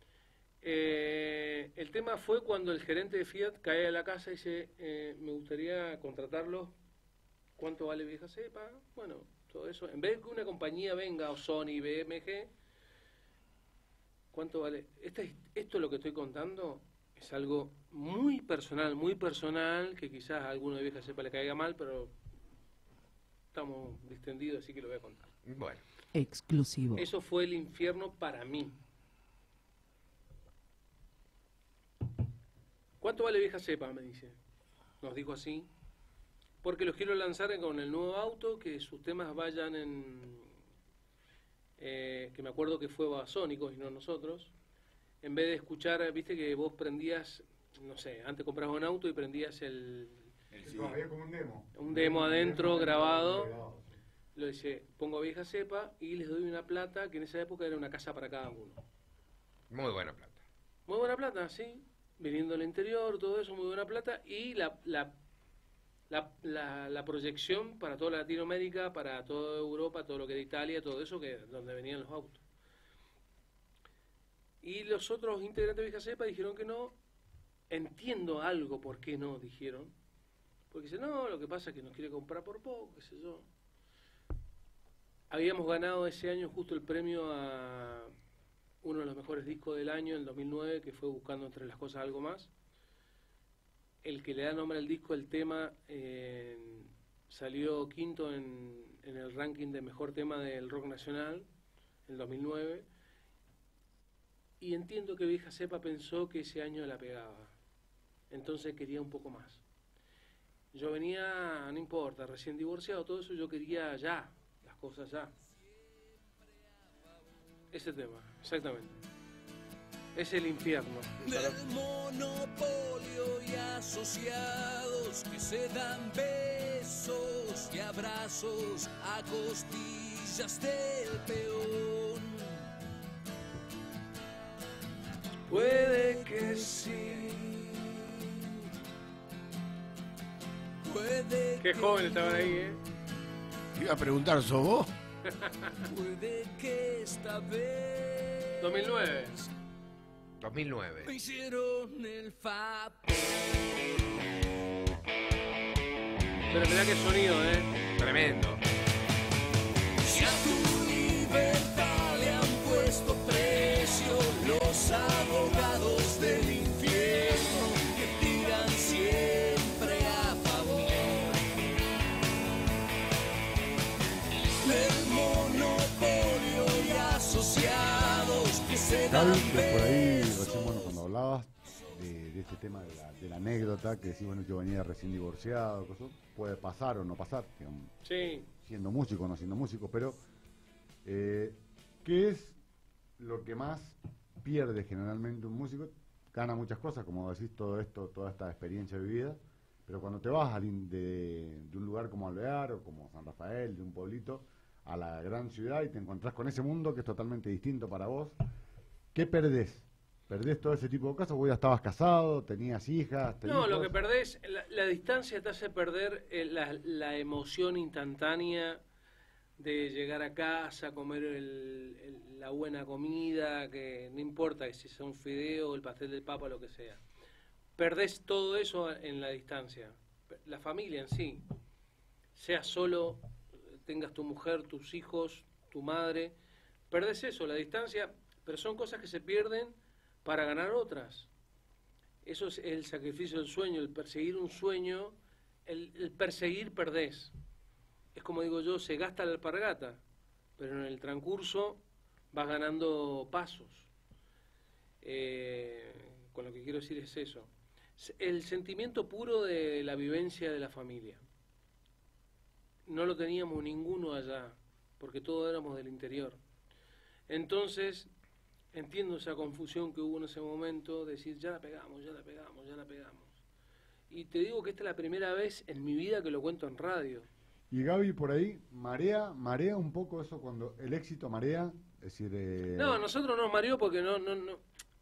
Eh, el tema fue cuando el gerente de Fiat cae a la casa y dice, eh, me gustaría contratarlo. ¿Cuánto vale vieja cepa? Bueno, todo eso. En vez de que una compañía venga, o Sony, B M G, ¿cuánto vale? Este, esto lo que estoy contando es algo muy personal, muy personal, que quizás a alguno de vieja cepa le caiga mal, pero estamos distendidos, así que lo voy a contar. Bueno. Exclusivo. Eso fue el infierno para mí. ¿Cuánto vale vieja cepa? Me dice. Nos dijo así. Porque los quiero lanzar con el nuevo auto, que sus temas vayan en... eh, que me acuerdo que fue Babasónicos y no nosotros. En vez de escuchar, viste que vos prendías, no sé, antes comprabas un auto y prendías el... No, había como un demo. un demo adentro grabado. Lo dice, pongo vieja cepa y les doy una plata que en esa época era una casa para cada uno. Muy buena plata. Muy buena plata, sí. Viniendo del interior, todo eso, muy buena plata. Y la, la, la, la, la proyección para toda Latinoamérica, para toda Europa, todo lo que era Italia, todo eso, que donde venían los autos. Y los otros integrantes de vieja cepa dijeron que no. Entiendo algo por qué no, dijeron. Porque dice, no, lo que pasa es que nos quiere comprar por poco, qué sé yo. Habíamos ganado ese año justo el premio a uno de los mejores discos del año, en el dos mil nueve, que fue Buscando entre las cosas algo más. El que le da nombre al disco, el tema, eh, salió quinto en, en el ranking de mejor tema del rock nacional, en el dos mil nueve. Y entiendo que Vieja Cepa pensó que ese año la pegaba. Entonces quería un poco más. Yo venía, no importa, recién divorciado, todo eso, yo quería ya, las cosas ya. Ese tema, exactamente. Es el infierno. Del monopolio y asociados que se dan besos y abrazos a costillas del peón. Puede que sí. Puede Qué joven estaban ahí, ¿eh? Iba a preguntar, ¿sos vos? Puede que esta vez dos mil nueve. dos mil nueve. me hicieron el favor. Pero mirá qué sonido, ¿eh? Tremendo. Si a tu libertad le han puesto precio los abogados del infierno que tiran siempre a favor del monopolio y asociados que se dan Gaby, que por ahí, recién, bueno, cuando hablabas de, de este tema de la, de la anécdota, que decís, bueno, yo venía recién divorciado, cosas, puede pasar o no pasar, digamos, Sí. siendo músico o no siendo músico, pero eh, ¿qué es lo que más pierde generalmente un músico? Gana muchas cosas, como decís, todo esto, toda esta experiencia vivida, pero cuando te vas al in- de, de un lugar como Alvear o como San Rafael, de un pueblito, a la gran ciudad y te encontrás con ese mundo que es totalmente distinto para vos, ¿qué perdés? ¿Perdés todo ese tipo de cosas? ¿Vos ya estabas casado, tenías hijas? No, hijos? lo que perdés, la, la distancia te hace perder eh, la, la emoción instantánea de llegar a casa, comer el, el, la buena comida, que no importa que si sea un fideo, el pastel de papa, lo que sea. Perdés todo eso en la distancia. La familia en sí, seas solo, tengas tu mujer, tus hijos, tu madre, perdés eso, la distancia, pero son cosas que se pierden para ganar otras. Eso es el sacrificio del sueño, el perseguir un sueño, el, el perseguir perdés. Es como digo yo, se gasta la alpargata, pero en el transcurso vas ganando pasos. Eh, con lo que quiero decir es eso. El sentimiento puro de la vivencia de la familia. No lo teníamos ninguno allá, porque todos éramos del interior. Entonces, entiendo esa confusión que hubo en ese momento, de decir, ya la pegamos, ya la pegamos, ya la pegamos. Y te digo que esta es la primera vez en mi vida que lo cuento en radio. Y Gaby, por ahí, marea, marea un poco eso cuando el éxito marea, es decir... Eh... No, nosotros no mareó porque no... no, no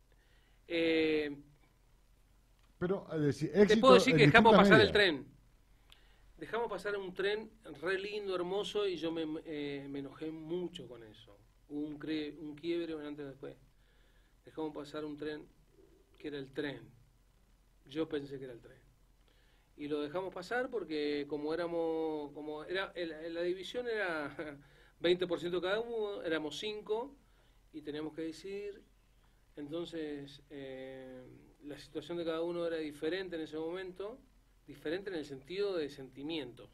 eh, Pero, es decir, éxito te puedo decir que dejamos pasar medias. el tren. Dejamos pasar un tren re lindo, hermoso, y yo me, eh, me enojé mucho con eso. Hubo un, cre un quiebre un antes y después. Dejamos pasar un tren que era el tren. Yo pensé que era el tren. Y lo dejamos pasar porque como éramos, como era, el, la división era veinte por ciento cada uno, éramos cinco y teníamos que decidir. Entonces, eh, la situación de cada uno era diferente en ese momento, diferente en el sentido de sentimiento,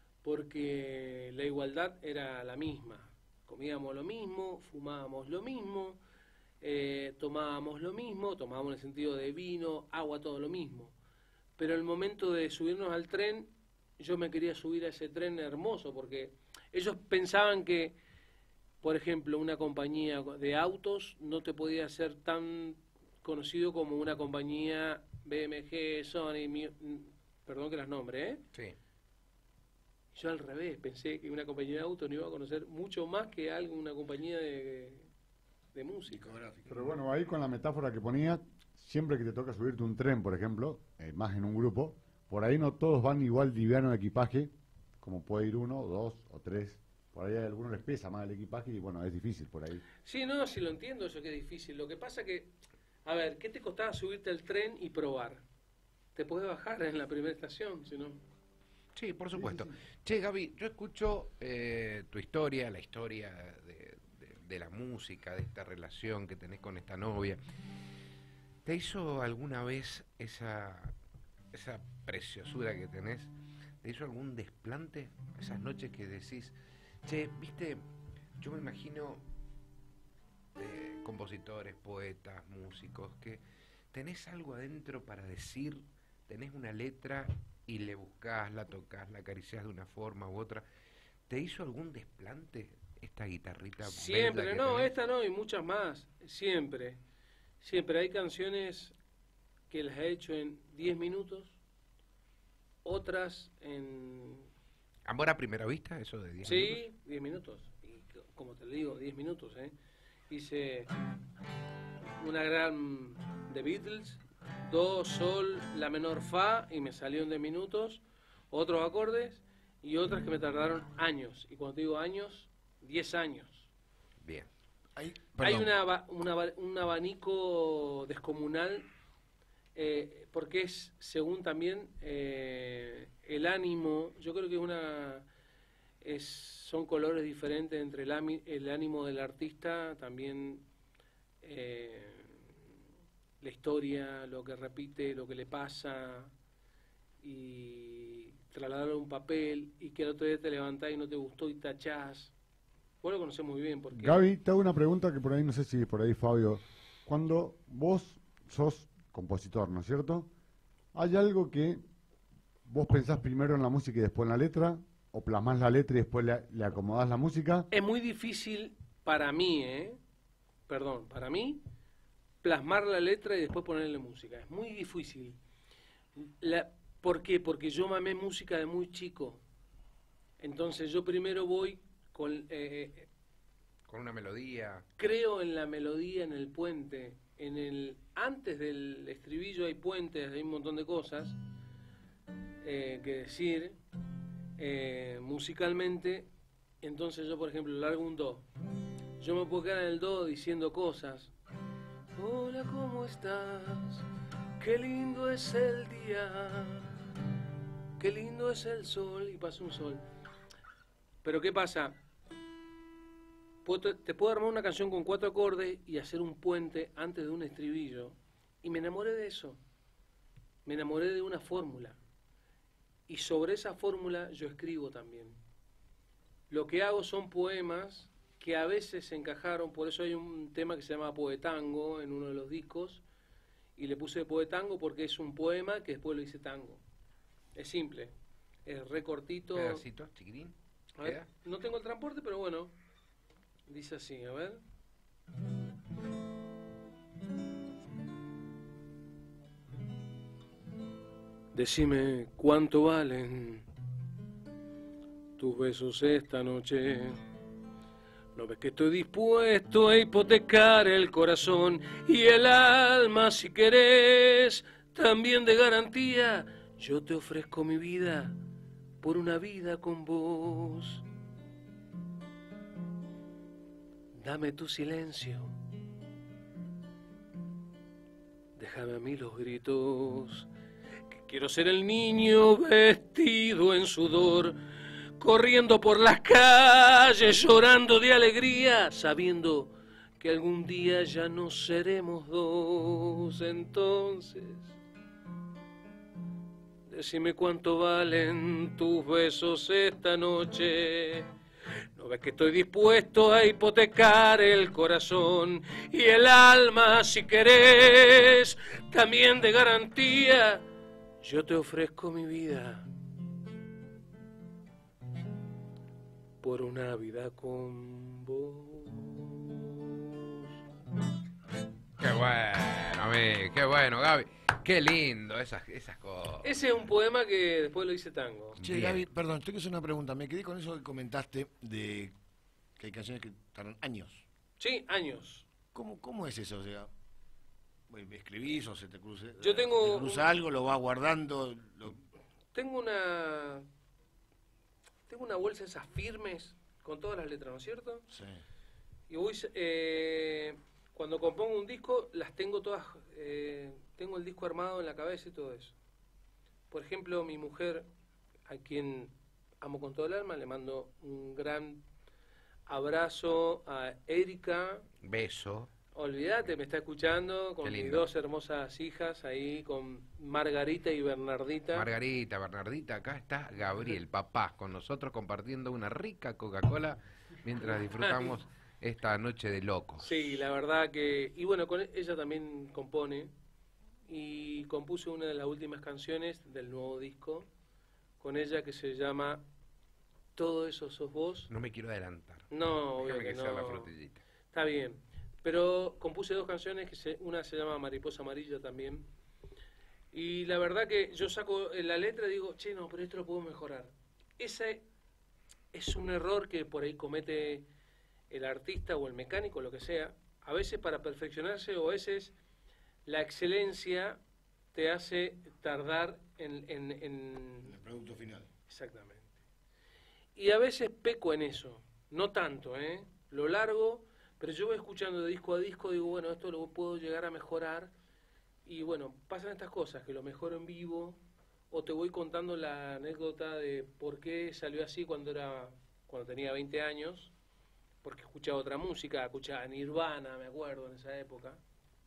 porque la igualdad era la misma. Comíamos lo mismo, fumábamos lo mismo, eh, tomábamos lo mismo, tomábamos en el sentido de vino, agua, todo lo mismo. Pero el momento de subirnos al tren, yo me quería subir a ese tren hermoso, porque ellos pensaban que, por ejemplo, una compañía de autos no te podía ser tan conocido como una compañía B M G, Sony, Mi, perdón que las nombre, ¿eh? Sí. Yo al revés, pensé que una compañía de autos no iba a conocer mucho más que algo, una compañía de, de música. Pero bueno, ahí con la metáfora que ponía, siempre que te toca subirte un tren, por ejemplo, eh, más en un grupo, por ahí no todos van igual liviano de equipaje, como puede ir uno, dos o tres. Por ahí a algunos les pesa más el equipaje y bueno, es difícil por ahí. Sí, no, sí lo entiendo, eso que es difícil. Lo que pasa que, a ver, ¿qué te costaba subirte al tren y probar? Te puedes bajar en la primera estación, si no... Sí, por supuesto. Sí, sí, sí. Che, Gaby, yo escucho eh, tu historia, la historia de, de, de la música, de esta relación que tenés con esta novia. ¿Te hizo alguna vez esa, esa preciosura que tenés? ¿Te hizo algún desplante? Esas noches que decís, che, viste, yo me imagino eh, compositores, poetas, músicos, que tenés algo adentro para decir, tenés una letra y le buscás, la tocas, la acariciás de una forma u otra. ¿Te hizo algún desplante esta guitarrita? Siempre, no, tenés? Esta no, y muchas más, siempre. Siempre hay canciones que las he hecho en diez minutos, otras en... ¿Amor a primera vista? Eso de diez sí, minutos. Sí, diez minutos. Y como te digo, diez minutos, ¿eh? Hice una gran de Beatles, do, sol, la menor, fa, y me salió en diez minutos, otros acordes, y otras que me tardaron años. Y cuando te digo años, diez años. Bien. Hay, Hay una, una, un abanico descomunal, eh, porque es según también eh, el ánimo. Yo creo que es una es, son colores diferentes entre el, el ánimo del artista, también eh, la historia, lo que repite, lo que le pasa, y trasladar un papel, y que el otro día te levantás y no te gustó y tachás. Vos lo conocés muy bien. Porque... Gaby, te hago una pregunta que por ahí, no sé si por ahí Fabio, cuando vos sos compositor, ¿no es cierto? ¿Hay algo que vos pensás primero en la música y después en la letra? ¿O plasmás la letra y después le, le acomodás la música? Es muy difícil para mí, ¿eh? Perdón, para mí, plasmar la letra y después ponerle música. Es muy difícil. La... ¿Por qué? Porque yo mamé música de muy chico. Entonces yo primero voy... Con, eh, Con una melodía. Creo en la melodía, en el puente, en el antes del estribillo hay puentes, hay un montón de cosas eh, que decir eh, musicalmente. Entonces yo, por ejemplo, largo un do. Yo me puedo quedar en el do diciendo cosas. Hola, ¿cómo estás? Qué lindo es el día. Qué lindo es el sol. Y pasa un sol. Pero ¿qué pasa? Te puedo armar una canción con cuatro acordes y hacer un puente antes de un estribillo. Y me enamoré de eso. Me enamoré de una fórmula. Y sobre esa fórmula yo escribo también. Lo que hago son poemas que a veces se encajaron, por eso hay un tema que se llama Poetango en uno de los discos, y le puse Poetango porque es un poema que después lo hice tango. Es simple, es re cortito. Pedacito, chiquitín. A ver, no tengo el transporte, pero bueno, dice así, a ver. Decime cuánto valen tus besos esta noche. ¿No ves que estoy dispuesto a hipotecar el corazón y el alma si querés? También de garantía, yo te ofrezco mi vida por una vida con vos. Dame tu silencio, déjame a mí los gritos, que quiero ser el niño vestido en sudor, corriendo por las calles, llorando de alegría, sabiendo que algún día ya no seremos dos. Entonces, decime cuánto valen tus besos esta noche. ¿No ves que estoy dispuesto a hipotecar el corazón y el alma si querés? También de garantía, yo te ofrezco mi vida por una vida con vos. Qué bueno, amigo, qué bueno, Gaby. Qué lindo esas, esas cosas. Ese es un poema que después lo hice tango. Che, Bien. Gaby, perdón, tengo que hacer una pregunta. Me quedé con eso que comentaste de que hay canciones que tardan años. Sí, años. ¿Cómo, cómo es eso? O sea, bueno, ¿escribís o se te cruza, Yo tengo te cruza un- algo, lo vas guardando? Lo... Tengo una tengo una bolsa de esas firmes con todas las letras, ¿no es cierto? Sí. Y voy eh, cuando compongo un disco las tengo todas, eh, tengo el disco armado en la cabeza y todo eso. Por ejemplo, mi mujer, a quien amo con todo el alma, le mando un gran abrazo a Erika. Beso. Olvídate, me está escuchando con Qué mis lindo. dos hermosas hijas ahí, con Margarita y Bernardita. Margarita, Bernardita, acá está Gabriel, papá, con nosotros compartiendo una rica Coca-Cola mientras disfrutamos esta noche de locos. Sí, la verdad que... Y bueno, con ella también compone. Y compuse una de las últimas canciones del nuevo disco con ella que se llama Todo eso sos vos. No me quiero adelantar. No, obvio Déjame que que sea no. la frutillita. Está bien. Pero compuse dos canciones, que se, una se llama Mariposa Amarilla también. Y la verdad que yo saco la letra y digo, che, no, pero esto lo puedo mejorar. Ese es un error que por ahí comete el artista o el mecánico, lo que sea. A veces para perfeccionarse o a veces la excelencia te hace tardar en... en, en... El producto final. Exactamente. Y a veces peco en eso. No tanto, ¿eh? Lo largo... Pero yo voy escuchando de disco a disco, digo, bueno, esto lo puedo llegar a mejorar. Y bueno, pasan estas cosas, que lo mejoro en vivo, o te voy contando la anécdota de por qué salió así cuando era cuando tenía veinte años, porque escuchaba otra música, escuchaba Nirvana, me acuerdo, en esa época.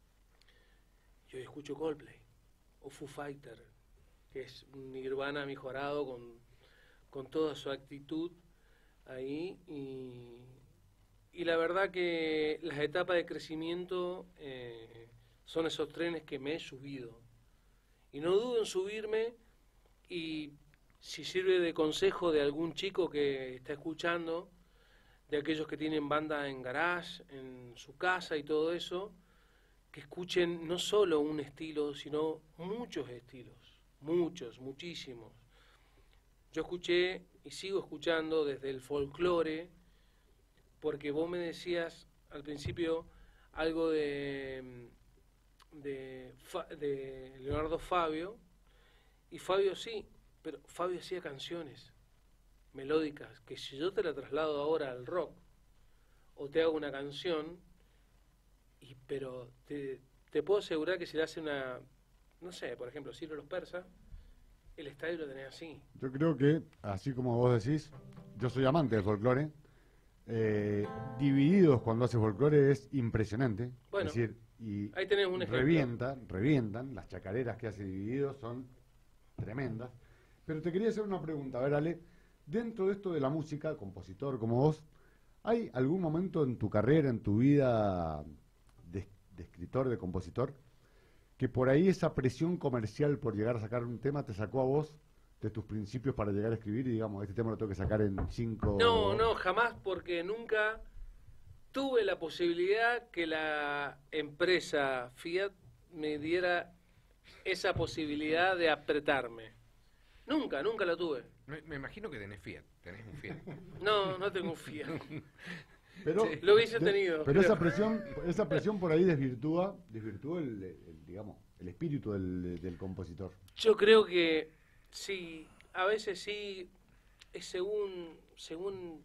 Y hoy escucho Coldplay, o Foo Fighter, que es un Nirvana mejorado con, con toda su actitud ahí, y... Y la verdad que las etapas de crecimiento eh, son esos trenes que me he subido. Y no dudo en subirme, y si sirve de consejo de algún chico que está escuchando, de aquellos que tienen banda en garage, en su casa y todo eso, que escuchen no solo un estilo, sino muchos estilos, muchos, muchísimos. Yo escuché y sigo escuchando desde el folclore, porque vos me decías al principio algo de, de, Fa- de Leonardo Fabio, y Fabio sí, pero Fabio hacía canciones melódicas, que si yo te la traslado ahora al rock, o te hago una canción, y pero te, te puedo asegurar que si le hace una, no sé, por ejemplo, Ciro los Persas, el estadio lo tenés así. Yo creo que, así como vos decís, yo soy amante del folclore. Eh, Divididos cuando hace folclore es impresionante. Bueno, es decir, y ahí tenés un ejemplo. revientan, revientan. Las chacareras que hace Divididos son tremendas. Pero te quería hacer una pregunta. A ver, Ale, dentro de esto de la música, compositor como vos, ¿hay algún momento en tu carrera, en tu vida de, de escritor, de compositor, que por ahí esa presión comercial por llegar a sacar un tema te sacó a vos de tus principios para llegar a escribir y digamos, este tema lo tengo que sacar en cinco... No, no, jamás, porque nunca tuve la posibilidad que la empresa Fiat me diera esa posibilidad de apretarme. Nunca, nunca la tuve. Me, me imagino que tenés Fiat, tenés un Fiat. No, no tengo un Fiat. Pero, Sí, lo hubiese de- tenido. Pero esa presión, esa presión por ahí desvirtúa, desvirtúa el, el, digamos, el espíritu del, del compositor. Yo creo que sí, a veces sí, es según, según,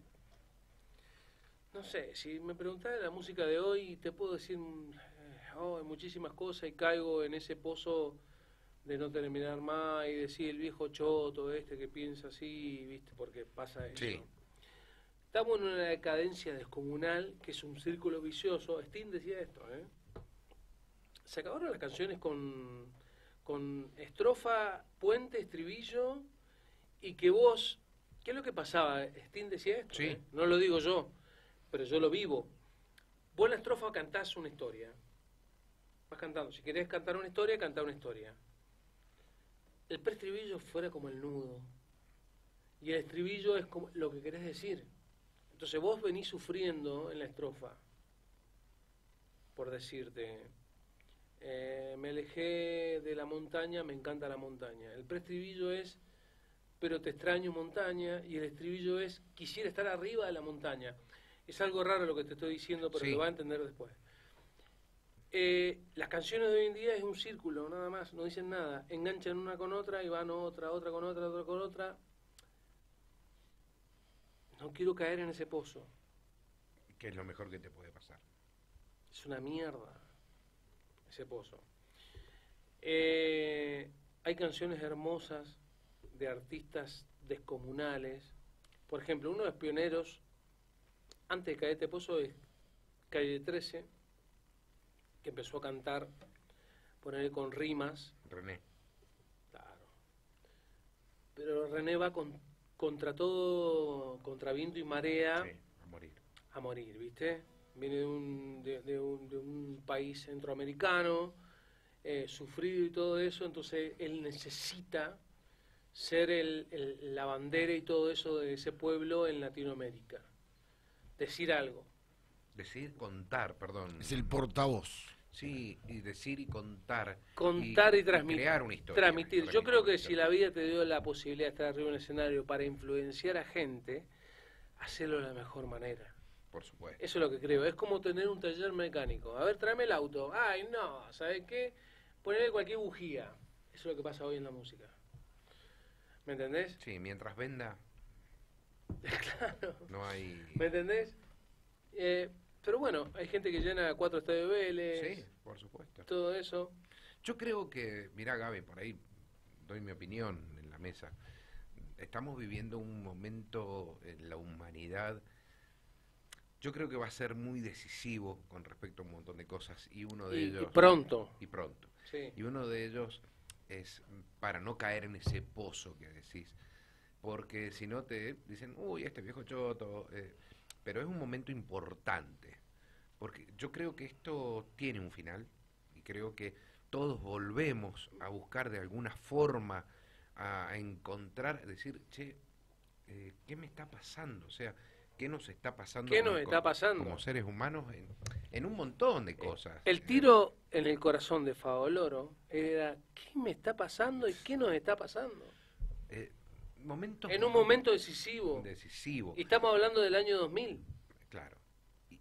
no sé, si me preguntara la música de hoy, te puedo decir eh, oh, muchísimas cosas y caigo en ese pozo de no terminar más y decir el viejo choto este que piensa así, ¿viste? Porque pasa eso. Sí. Estamos en una decadencia descomunal, que es un círculo vicioso. Sting decía esto, ¿eh? Se acabaron las canciones con, con estrofa, puente, estribillo, y que vos... ¿Qué es lo que pasaba? Sting decía esto, Sí. ¿eh? No lo digo yo, pero yo lo vivo. Vos en la estrofa cantás una historia. Vas cantando. Si querés cantar una historia, cantá una historia. El preestribillo fuera como el nudo. Y el estribillo es como lo que querés decir. Entonces vos venís sufriendo en la estrofa, por decirte, eh, me alejé de la montaña, me encanta la montaña. El preestribillo es, pero te extraño montaña, y el estribillo es, quisiera estar arriba de la montaña. Es algo raro lo que te estoy diciendo, pero Sí. lo vas a entender después. Eh, las canciones de hoy en día es un círculo, nada más, no dicen nada. Enganchan una con otra y van otra, otra con otra, otra con otra. No quiero caer en ese pozo. Que es lo mejor que te puede pasar. Es una mierda ese pozo. Eh, hay canciones hermosas de artistas descomunales. Por ejemplo, uno de los pioneros, antes de caer este pozo, es Calle trece, que empezó a cantar, poner con rimas. René. Claro. Pero René va con, contra todo, contra viento y marea. Sí, a morir. A morir, ¿viste? Viene de un, de, de un, de un país centroamericano, eh, sufrido y todo eso, entonces él necesita ser el, el- la bandera y todo eso de ese pueblo en Latinoamérica. Decir algo. Decir, contar, perdón. Es el portavoz. Sí, y decir y contar. Contar y, transmitir. Crear una historia. Transmitir. Yo creo que si la vida te dio la posibilidad de estar arriba en el escenario para influenciar a gente, hacerlo de la mejor manera. Por supuesto. Eso es lo que creo. Es como tener un taller mecánico. A ver, tráeme el auto. Ay, no, ¿sabes qué? Ponerle cualquier bujía. Eso es lo que pasa hoy en la música. ¿Me entendés? Sí, mientras venda, Claro. no hay... ¿Me entendés? Eh, pero bueno, hay gente que llena cuatro estadios de Vélez. Sí, por supuesto. Todo eso. Yo creo que, mirá Gaby, por ahí doy mi opinión en la mesa. Estamos viviendo un momento en la humanidad, yo creo que va a ser muy decisivo con respecto a un montón de cosas, y uno de Y- y ellos... pronto. Y pronto. Sí. Y uno de ellos es para no caer en ese pozo que decís, porque si no te dicen, uy, este viejo choto, eh, pero es un momento importante, porque yo creo que esto tiene un final, y creo que todos volvemos a buscar de alguna forma, a, a encontrar, decir, che, eh, ¿qué me está pasando? O sea, ¿qué nos está pasando? ¿Qué como- nos está pasando? Como seres humanos en, en un montón de cosas. El tiro en el corazón de Favaloro era, ¿qué me está pasando y qué nos está pasando? Eh, momentos En un momento decisivo. decisivo. Y estamos hablando del año dos mil. Claro.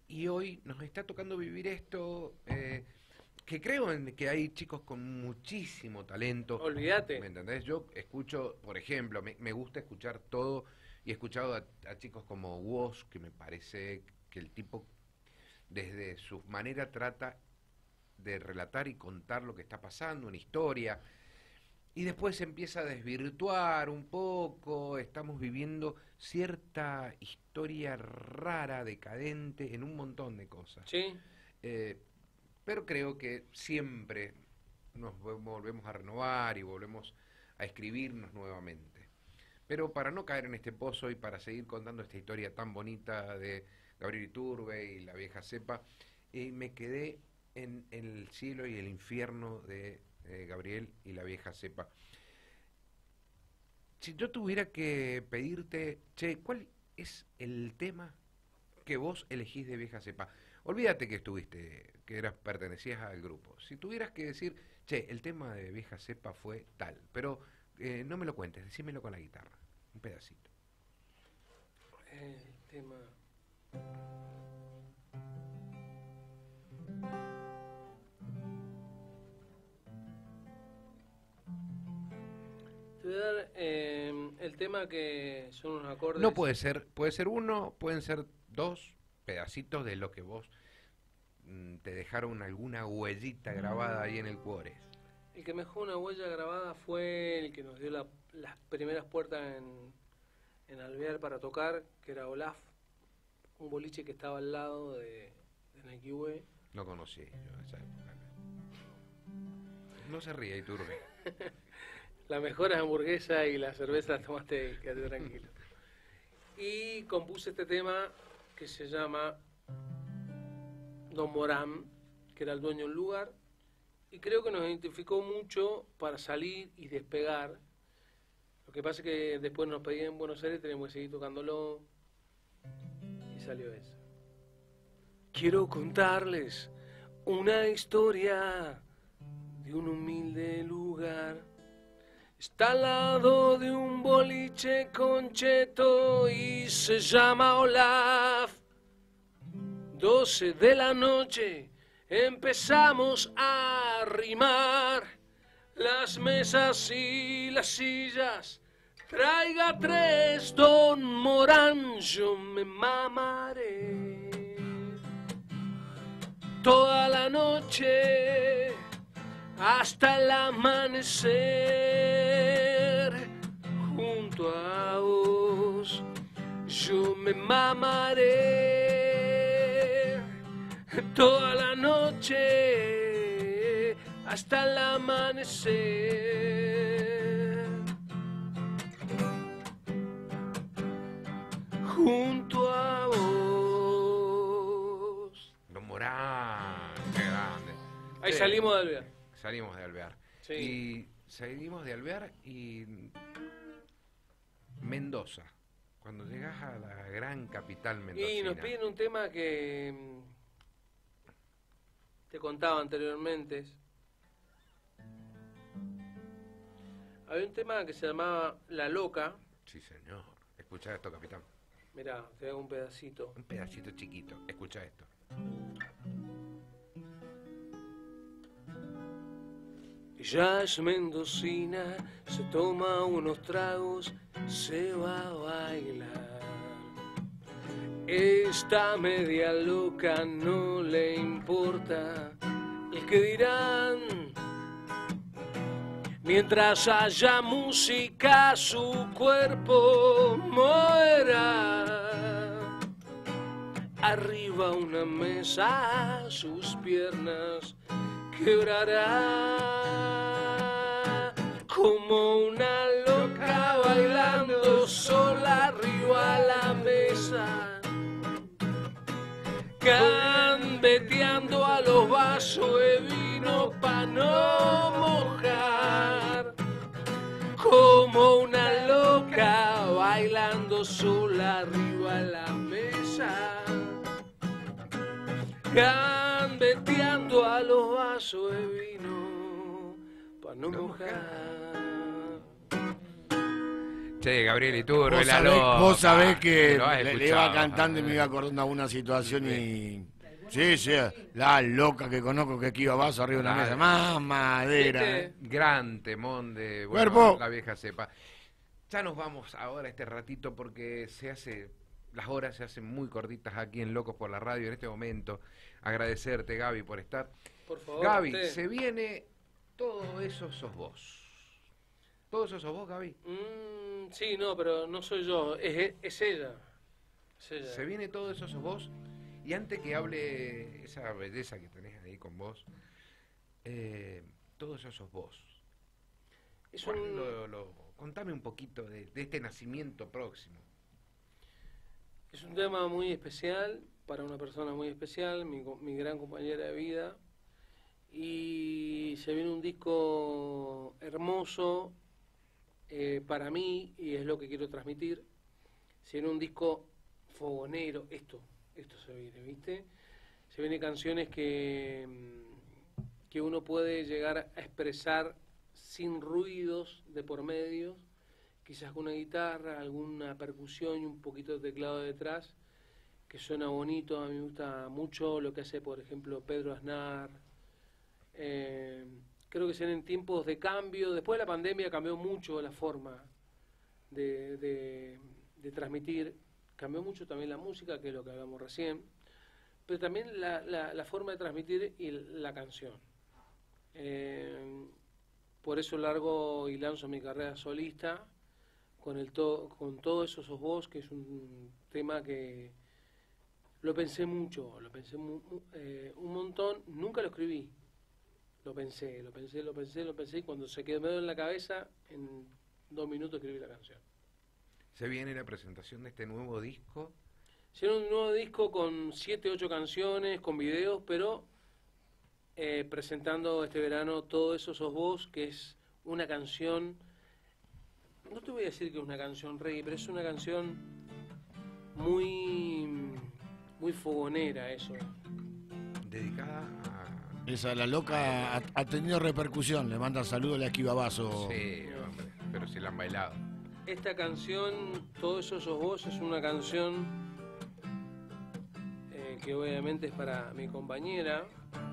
y hoy nos está tocando vivir esto, eh, que creo en que hay chicos con muchísimo talento. Olvídate. ¿Me entendés? Yo escucho, por ejemplo, me, me gusta escuchar todo, y he escuchado a, a chicos como Woz, que me parece que el tipo, desde su manera, trata de relatar y contar lo que está pasando, una historia, y después se empieza a desvirtuar un poco, estamos viviendo cierta historia rara, decadente, en un montón de cosas. Sí. Eh, pero creo que siempre nos volvemos a renovar y volvemos a escribirnos nuevamente. Pero para no caer en este pozo y para seguir contando esta historia tan bonita de Gabriel Iturbe y la vieja cepa, eh, me quedé en, en el cielo y el infierno de eh, Gabriel y la vieja cepa. Si yo tuviera que pedirte, che, ¿cuál es el tema que vos elegís de vieja cepa? Olvídate que estuviste, que eras, pertenecías al grupo. Si tuvieras que decir, che, el tema de vieja cepa fue tal, pero eh, no me lo cuentes, decímelo con la guitarra, un pedacito. El tema... Te voy a dar eh, el tema que son unos acordes. No puede ser, puede ser uno, pueden ser dos pedacitos de lo que vos mm, te dejaron alguna huellita grabada ahí en el cuore. El que me dejó una huella grabada fue el que nos dio la, las primeras puertas en, en Alvear para tocar, que era Olaf, un boliche que estaba al lado de, de Nike U. No conocí yo esa época. No se ríe, Iturbe. La mejor hamburguesa y la cerveza la tomaste, quédate tranquilo. Y compuse este tema que se llama Don Morán, que era el dueño del lugar, y creo que nos identificó mucho para salir y despegar. Lo que pasa es que después nos pedían en Buenos Aires, tenemos que seguir tocándolo, y salió eso. Quiero contarles una historia de un humilde lugar. Está al lado de un boliche concheto y se llama Olaf. Doce de la noche empezamos a arrimar las mesas y las sillas. Traiga tres, Don Morán, yo me mamaré toda la noche hasta el amanecer. Junto a vos yo me mamaré toda la noche hasta el amanecer. Junto a vos. Don Morán, qué grande. Ahí Sí. salimos de Alvear. Salimos de Alvear. Sí. Y salimos de Alvear y Mendoza. Cuando llegas a la gran capital mendocina. Y nos piden un tema que mm, te contaba anteriormente. Había un tema que se llamaba La Loca. Sí, señor. Escucha esto, capitán. Mirá, te hago un pedacito. Un pedacito chiquito. Escucha esto. Ella es mendocina, se toma unos tragos, se va a bailar. Esta media loca no le importa el que dirán. Mientras haya música, su cuerpo moverá. Arriba una mesa, sus piernas quebrará. Como una loca bailando sola arriba a la mesa. Gambeteando a los vasos de vino pa' no mojar. Como una loca bailando sola arriba a la mesa. Gambeteando a los vasos de vino pa' no mojar. Che, Gabriel Iturbe, Vos la sabés, loca. vos sabés que Lo has le, le escuchado, iba cantando y me eh. iba acordando de una situación y... Sí, sí, la loca que conozco que aquí iba vaso arriba de una mesa. Más madera. Este gran temón de bueno, Cuerpo. la vieja cepa. Ya nos vamos ahora este ratito porque se hace, las horas se hacen muy cortitas aquí en Locos por la Radio en este momento. Agradecerte, Gaby, por estar. Por favor, Gaby, usted. se viene todo eso sos vos. ¿Todo eso sos vos, Gaby? Mm, sí, no, pero no soy yo, es, es ella. Es ella. Se viene todo eso sos vos. Y antes que hable esa belleza que tenés ahí con vos, eh, todo eso sos vos. Es ¿Cuál un- lo- lo- contame un poquito de, de este nacimiento próximo. Es un tema muy especial para una persona muy especial, mi, co- mi gran compañera de vida. Y se viene un disco hermoso eh, para mí y es lo que quiero transmitir. Se viene un disco fogonero, esto, esto se viene, ¿viste? Se vienen canciones que, mm, que uno puede llegar a expresar sin ruidos de por medio, quizás con una guitarra, alguna percusión y un poquito de teclado detrás, que suena bonito. A mí me gusta mucho lo que hace, por ejemplo, Pedro Aznar. Eh, creo que se en tiempos de cambio. Después de la pandemia cambió mucho la forma de, de, de transmitir. Cambió mucho también la música, que es lo que hablamos recién, pero también la, la, la forma de transmitir y la canción. Eh, por eso largo y lanzo mi carrera solista con, el to, con todo eso sos vos, que es un tema que lo pensé mucho, lo pensé mu, mu, eh, un montón, nunca lo escribí. Lo pensé, lo pensé, lo pensé, lo pensé, y cuando se quedó en la cabeza, en dos minutos escribí la canción. Se viene la presentación de este nuevo disco. Hicieron un nuevo disco con siete, ocho canciones, con videos, pero eh, presentando este verano Todo Eso Sos Vos, que es una canción, no te voy a decir que es una canción reggae, pero es una canción muy, muy fogonera, eso. Dedicada a... Esa, la loca ha, ha tenido repercusión. Le manda saludos a la Esquiva Vaso. Sí, hombre, pero si la han bailado. Esta canción, Todo Eso Sos Vos, es una canción eh, que obviamente es para mi compañera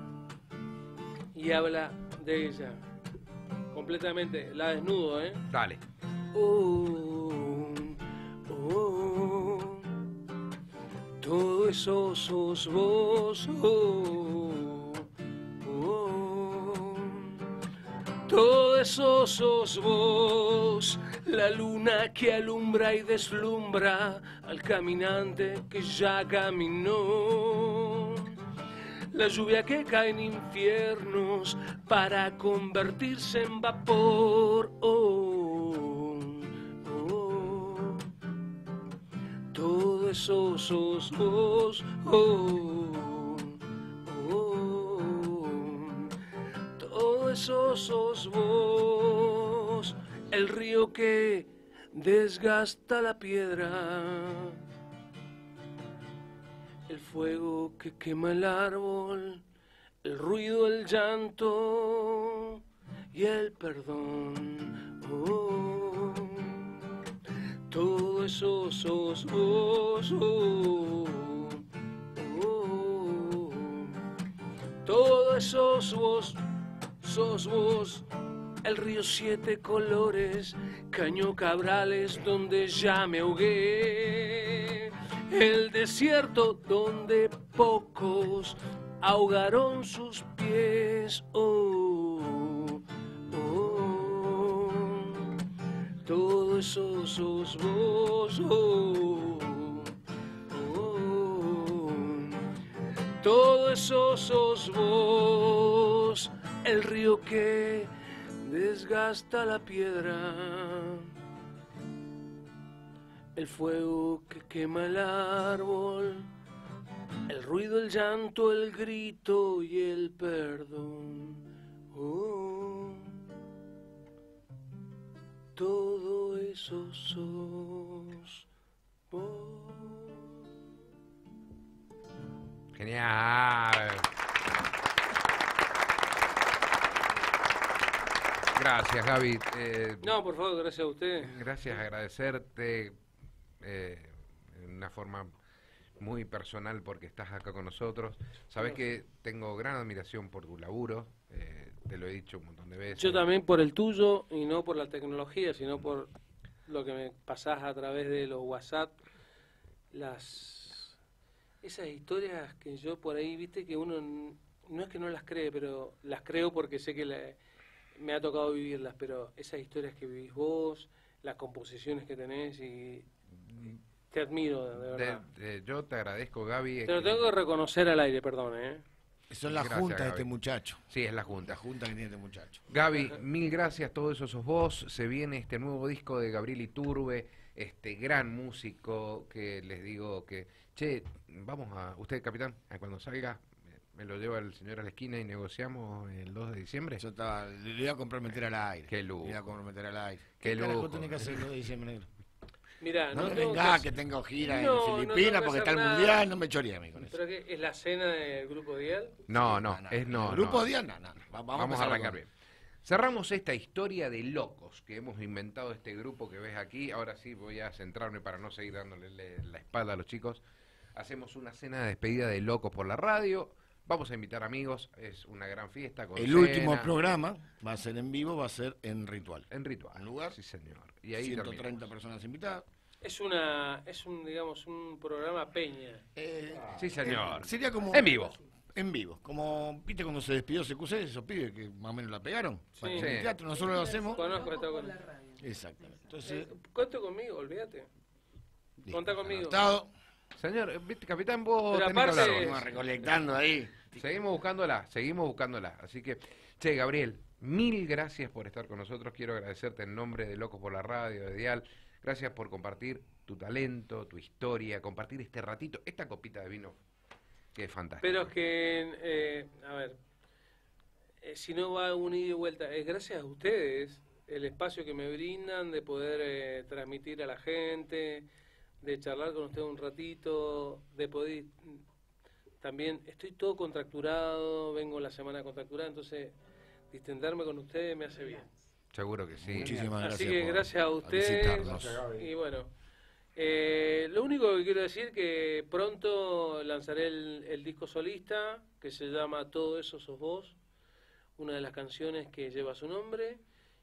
y habla de ella. Completamente, la desnudo, ¿eh? Dale. Oh, oh, todo eso sos vos, oh, oh, todo eso sos vos, la luna que alumbra y deslumbra al caminante que ya caminó. La lluvia que cae en infiernos para convertirse en vapor. Oh, oh, todo eso sos vos. Oh, oh, todo eso sos vos. El río que desgasta la piedra. El fuego que quema el árbol, el ruido, el llanto y el perdón. Oh, todo eso sos vos. Oh, oh, todo eso sos vos, sos vos. El río siete colores, Caño Cabrales donde ya me ahogué. El desierto donde pocos ahogaron sus pies. Oh, oh, todo eso sos vos. Oh, oh, todo eso sos vos. El río que desgasta la piedra. El fuego que quema el árbol, el ruido, el llanto, el grito y el perdón. Oh, todo eso sos vos. Genial. Gracias, Gaby. Eh, No, por favor, gracias a usted. Gracias, agradecerte eh, en una forma muy personal porque estás acá con nosotros. Sabes que tengo gran admiración por tu laburo, eh, te lo he dicho un montón de veces. Yo también por el tuyo, y no por la tecnología, sino por lo que me pasás a través de los WhatsApp, las esas historias que yo por ahí, viste, que uno n- no es que no las cree, pero las creo porque sé que la- me ha tocado vivirlas, pero esas historias que vivís vos, las composiciones que tenés, y te admiro, de De- verdad. de- yo te agradezco, Gaby. Te lo que- tengo que reconocer al aire, perdón, ¿eh? Son la Gracias, junta de Gaby. este muchacho. Sí, es la junta. La junta que tiene este muchacho. Gaby, mil gracias, todo eso sos vos. Se viene este nuevo disco de Gabriel Iturbe, este gran músico que les digo que, che, vamos a, usted, capitán, a cuando salga, me lo lleva el señor a la esquina y negociamos el dos de diciembre. Yo estaba, le voy a comprometer al aire. Qué lujo. Le voy a comprometer al aire. Qué carajo lujo. tenés que hacer el dos de diciembre, negro? Mira, No, no, me tengo vengas que que tengo gira No, en no Filipinas tengo que porque está hacer el nada. mundial, no me choría a mí con eso. ¿Pero qué? ¿Es la cena del Grupo Dial? No, no, es no. El grupo no. Dial, no, no, no. Va- Vamos, Vamos, a empezar arrancar con- bien. Cerramos esta historia de locos que hemos inventado este grupo que ves aquí. Ahora sí voy a centrarme para no seguir dándole le- la espalda a los chicos. Hacemos una cena de despedida de locos por la radio. Vamos a invitar amigos. Es una gran fiesta. Con El cena. último programa va a ser en vivo, va a ser en Ritual. En Ritual. En lugar. Sí, señor. Y ahí ciento terminamos. treinta personas invitadas. Es una, es un, digamos, un programa peña. Sí, señor. Eh, sería como. En vivo. En vivo. Como, ¿viste cuando se despidió C Q C? Esos pibes que más o menos la pegaron. Sí. En el teatro, nosotros lo hacemos. Conozco, he estado con- Exactamente. Entonces, Cuenta conmigo, olvídate. Contá conmigo. anotado. Señor, eh, viste, capitán, vos Pero tenés que aparte- hablar. vos. Vamos recolectando ahí. Seguimos buscándola, seguimos buscándola. Así que, che, Gabriel, mil gracias por estar con nosotros. Quiero agradecerte en nombre de Locos por la Radio, de Dial. Gracias por compartir tu talento, tu historia, compartir este ratito, esta copita de vino, que es fantástico. Pero es que, eh, a ver, eh, si no va un ida y vuelta, es gracias a ustedes el espacio que me brindan de poder eh, transmitir a la gente, de charlar con ustedes un ratito, de poder... También estoy todo contracturado, vengo la semana contracturada, entonces distenderme con ustedes me hace bien. Seguro que sí. Muchísimas Así gracias que por gracias a ustedes. visitarnos. Y bueno, eh, lo único que quiero decir que pronto lanzaré el, el disco solista que se llama Todo eso sos vos, una de las canciones que lleva su nombre,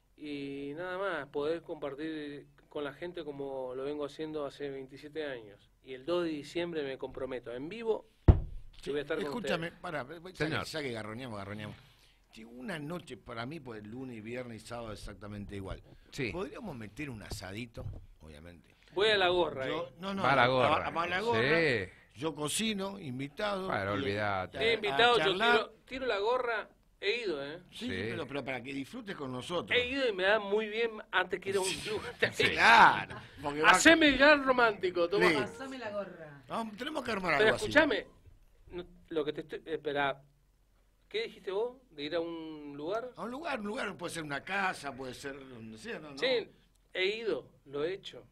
y nada más, poder compartir con la gente como lo vengo haciendo hace veintisiete años. Y el dos de diciembre me comprometo en vivo. que voy a estar con Escúchame, ustedes. para, Señor. ya que garroñamos, garroñamos. Sí, una noche para mí, pues lunes y viernes y sábado exactamente igual. Sí. Podríamos meter un asadito, obviamente. Voy a la gorra. Yo, eh. no, no, Va a la no, gorra. a- a la gorra. Sí. Yo cocino, invitado. Para, y- olvidate. a- He a invitado, yo charlar. tiro, tiro la gorra, he ido, ¿eh? Sí, Sí. Pero, pero para que disfrutes con nosotros. He ido y me da muy bien antes que ir a un club. Claro. porque va- Haceme el gran romántico, toma. Sí. Pasame la gorra. No, tenemos que armar Pero algo así. escúchame, no- lo que te estoy... Espera, ¿qué dijiste vos? ¿De ir a un lugar? A un lugar, un lugar puede ser una casa, puede ser donde sea, ¿no? Sí, he ido, lo he hecho,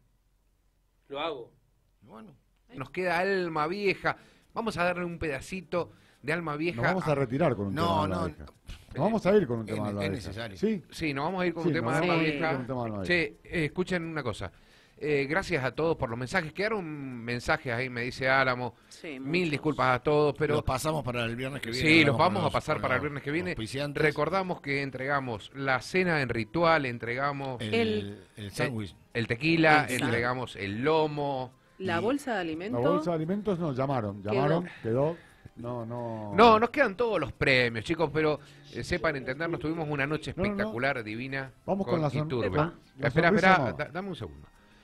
lo hago. Bueno. Nos queda Alma Vieja. Vamos a darle un pedacito de Alma Vieja. Nos vamos a retirar con un No, tema de Alma no, Vieja. Nos vamos a ir con un Es- tema de Alma es Vieja. necesario. Sí, Sí, nos vamos a ir con Sí, un tema nos de Alma vamos a ir Vieja. con un tema de Alma Che, eh, escuchen una cosa. Eh, gracias a todos por los mensajes. Quedaron mensajes ahí, me dice Álamo. Sí, Mil muchos. disculpas a todos, pero... Los pasamos para el viernes que viene. Sí, los hablamos con vamos a los- pasar con para el los viernes que viene. auspiciantes. Recordamos que entregamos la cena en Ritual, entregamos El, El- el sándwich. el tequila, Exacto. entregamos el lomo. La y- bolsa de la alimentos. bolsa de alimentos nos llamaron. Llamaron, quedó. No, no. No, nos quedan todos los premios, chicos, pero eh, sepan entendernos, tuvimos una noche No, no, no. espectacular, divina. Vamos con la son- Iturbe. Epa. la Espera, sonrisa espera, no. da- dame un segundo.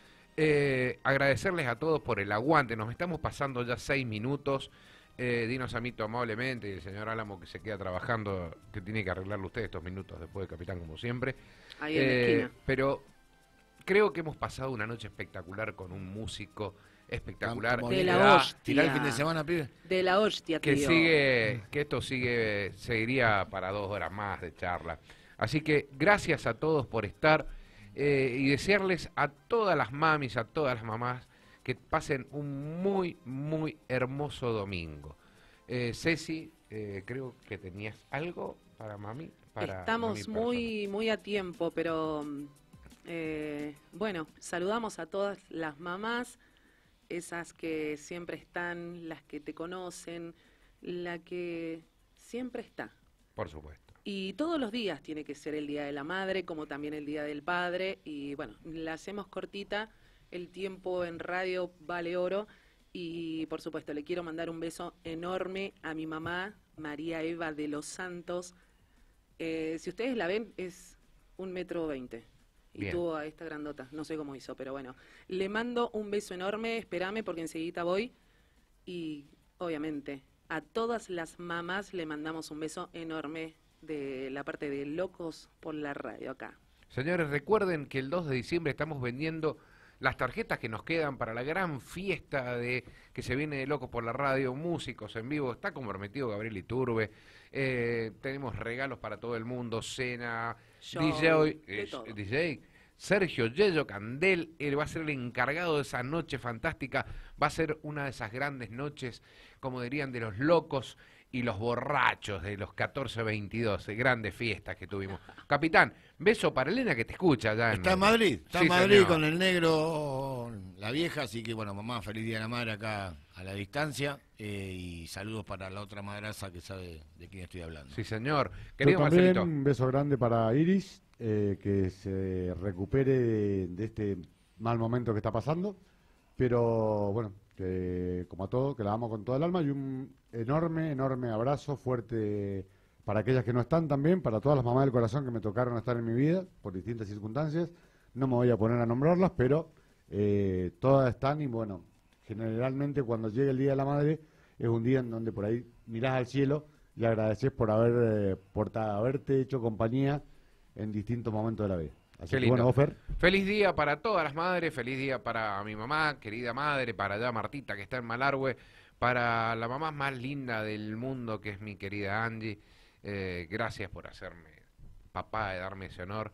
Eh, agradecerles a todos por el aguante, nos estamos pasando ya seis minutos. Eh, dinos a Mito amablemente y el señor Álamo que se queda trabajando, que tiene que arreglarlo usted estos minutos después de Capitán, como siempre. Ahí en la Eh, esquina. pero creo que hemos pasado una noche espectacular con un músico espectacular. Como De bien la le da, hostia. tirá el fin de semana, pibe. De la hostia, que tío. sigue, que esto sigue, seguiría para dos horas más de charla. Así que gracias a todos por estar eh, y desearles a todas las mamis, a todas las mamás, que pasen un muy, muy hermoso domingo. Eh, Ceci, eh, creo que tenías algo para mami. para Estamos mami muy, muy a tiempo, pero eh, bueno, saludamos a todas las mamás, esas que siempre están, las que te conocen, la que siempre está. Por supuesto. Y todos los días tiene que ser el Día de la Madre, como también el Día del Padre. Y bueno, la hacemos cortita, el tiempo en radio vale oro. Y por supuesto, le quiero mandar un beso enorme a mi mamá, María Eva de los Santos. Eh, si ustedes la ven, es un metro veinte. Y Bien. tuvo a esta grandota, no sé cómo hizo, pero bueno. Le mando un beso enorme, espérame porque enseguida voy. Y obviamente, a todas las mamás le mandamos un beso enorme de la parte de Locos por la Radio acá. Señores, recuerden que el dos de diciembre estamos vendiendo las tarjetas que nos quedan para la gran fiesta de que se viene de Locos por la Radio, músicos en vivo, está comprometido Gabriel Iturbe, eh, tenemos regalos para todo el mundo, cena, Show, D J, de eh, todo. D J Sergio Yello Candel, él va a ser el encargado de esa noche fantástica, va a ser una de esas grandes noches, como dirían, de los locos y los borrachos de los catorce veintidós, de grandes fiestas que tuvimos. Capitán, beso para Elena que te escucha allá en Está en Madrid, está Sí, en Madrid señor. con el negro, la vieja, así que bueno, mamá, feliz Día de la Madre acá a la distancia, eh, y saludos para la otra madraza que sabe de quién estoy hablando. Sí, señor. Yo Querido también Marcelito. un beso grande para Iris, eh, que se recupere de, de este mal momento que está pasando, pero bueno, que como a todo, que la amo con toda el alma, y un enorme, enorme abrazo fuerte para aquellas que no están también, para todas las mamás del corazón que me tocaron estar en mi vida por distintas circunstancias. No me voy a poner a nombrarlas, pero eh, todas están, y bueno, generalmente cuando llega el Día de la Madre es un día en donde por ahí mirás al cielo y agradeces por haber eh, por ta- haberte hecho compañía en distintos momentos de la vida. Así Qué que lindo. bueno, vos, Fer. Feliz día para todas las madres, feliz día para mi mamá, querida madre, para allá Martita que está en Malargüe, para la mamá más linda del mundo que es mi querida Angie. Eh, gracias por hacerme papá, de darme ese honor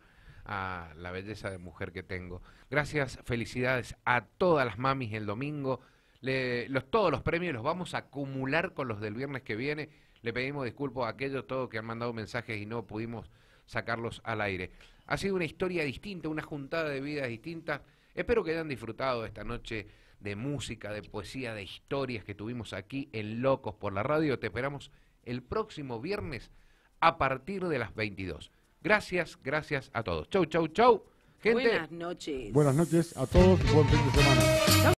a la belleza de mujer que tengo. Gracias, felicidades a todas las mamis el domingo. Le- los, todos los premios los vamos a acumular con los del viernes que viene. Le pedimos disculpas a aquellos todos que han mandado mensajes y no pudimos sacarlos al aire. Ha sido una historia distinta, una juntada de vidas distintas. Espero que hayan disfrutado esta noche de música, de poesía, de historias que tuvimos aquí en Locos por la Radio. Te esperamos el próximo viernes a partir de las veintidós. Gracias, gracias a todos. Chau, chau, chau. Gente. Buenas noches. Buenas noches a todos y buen fin de semana.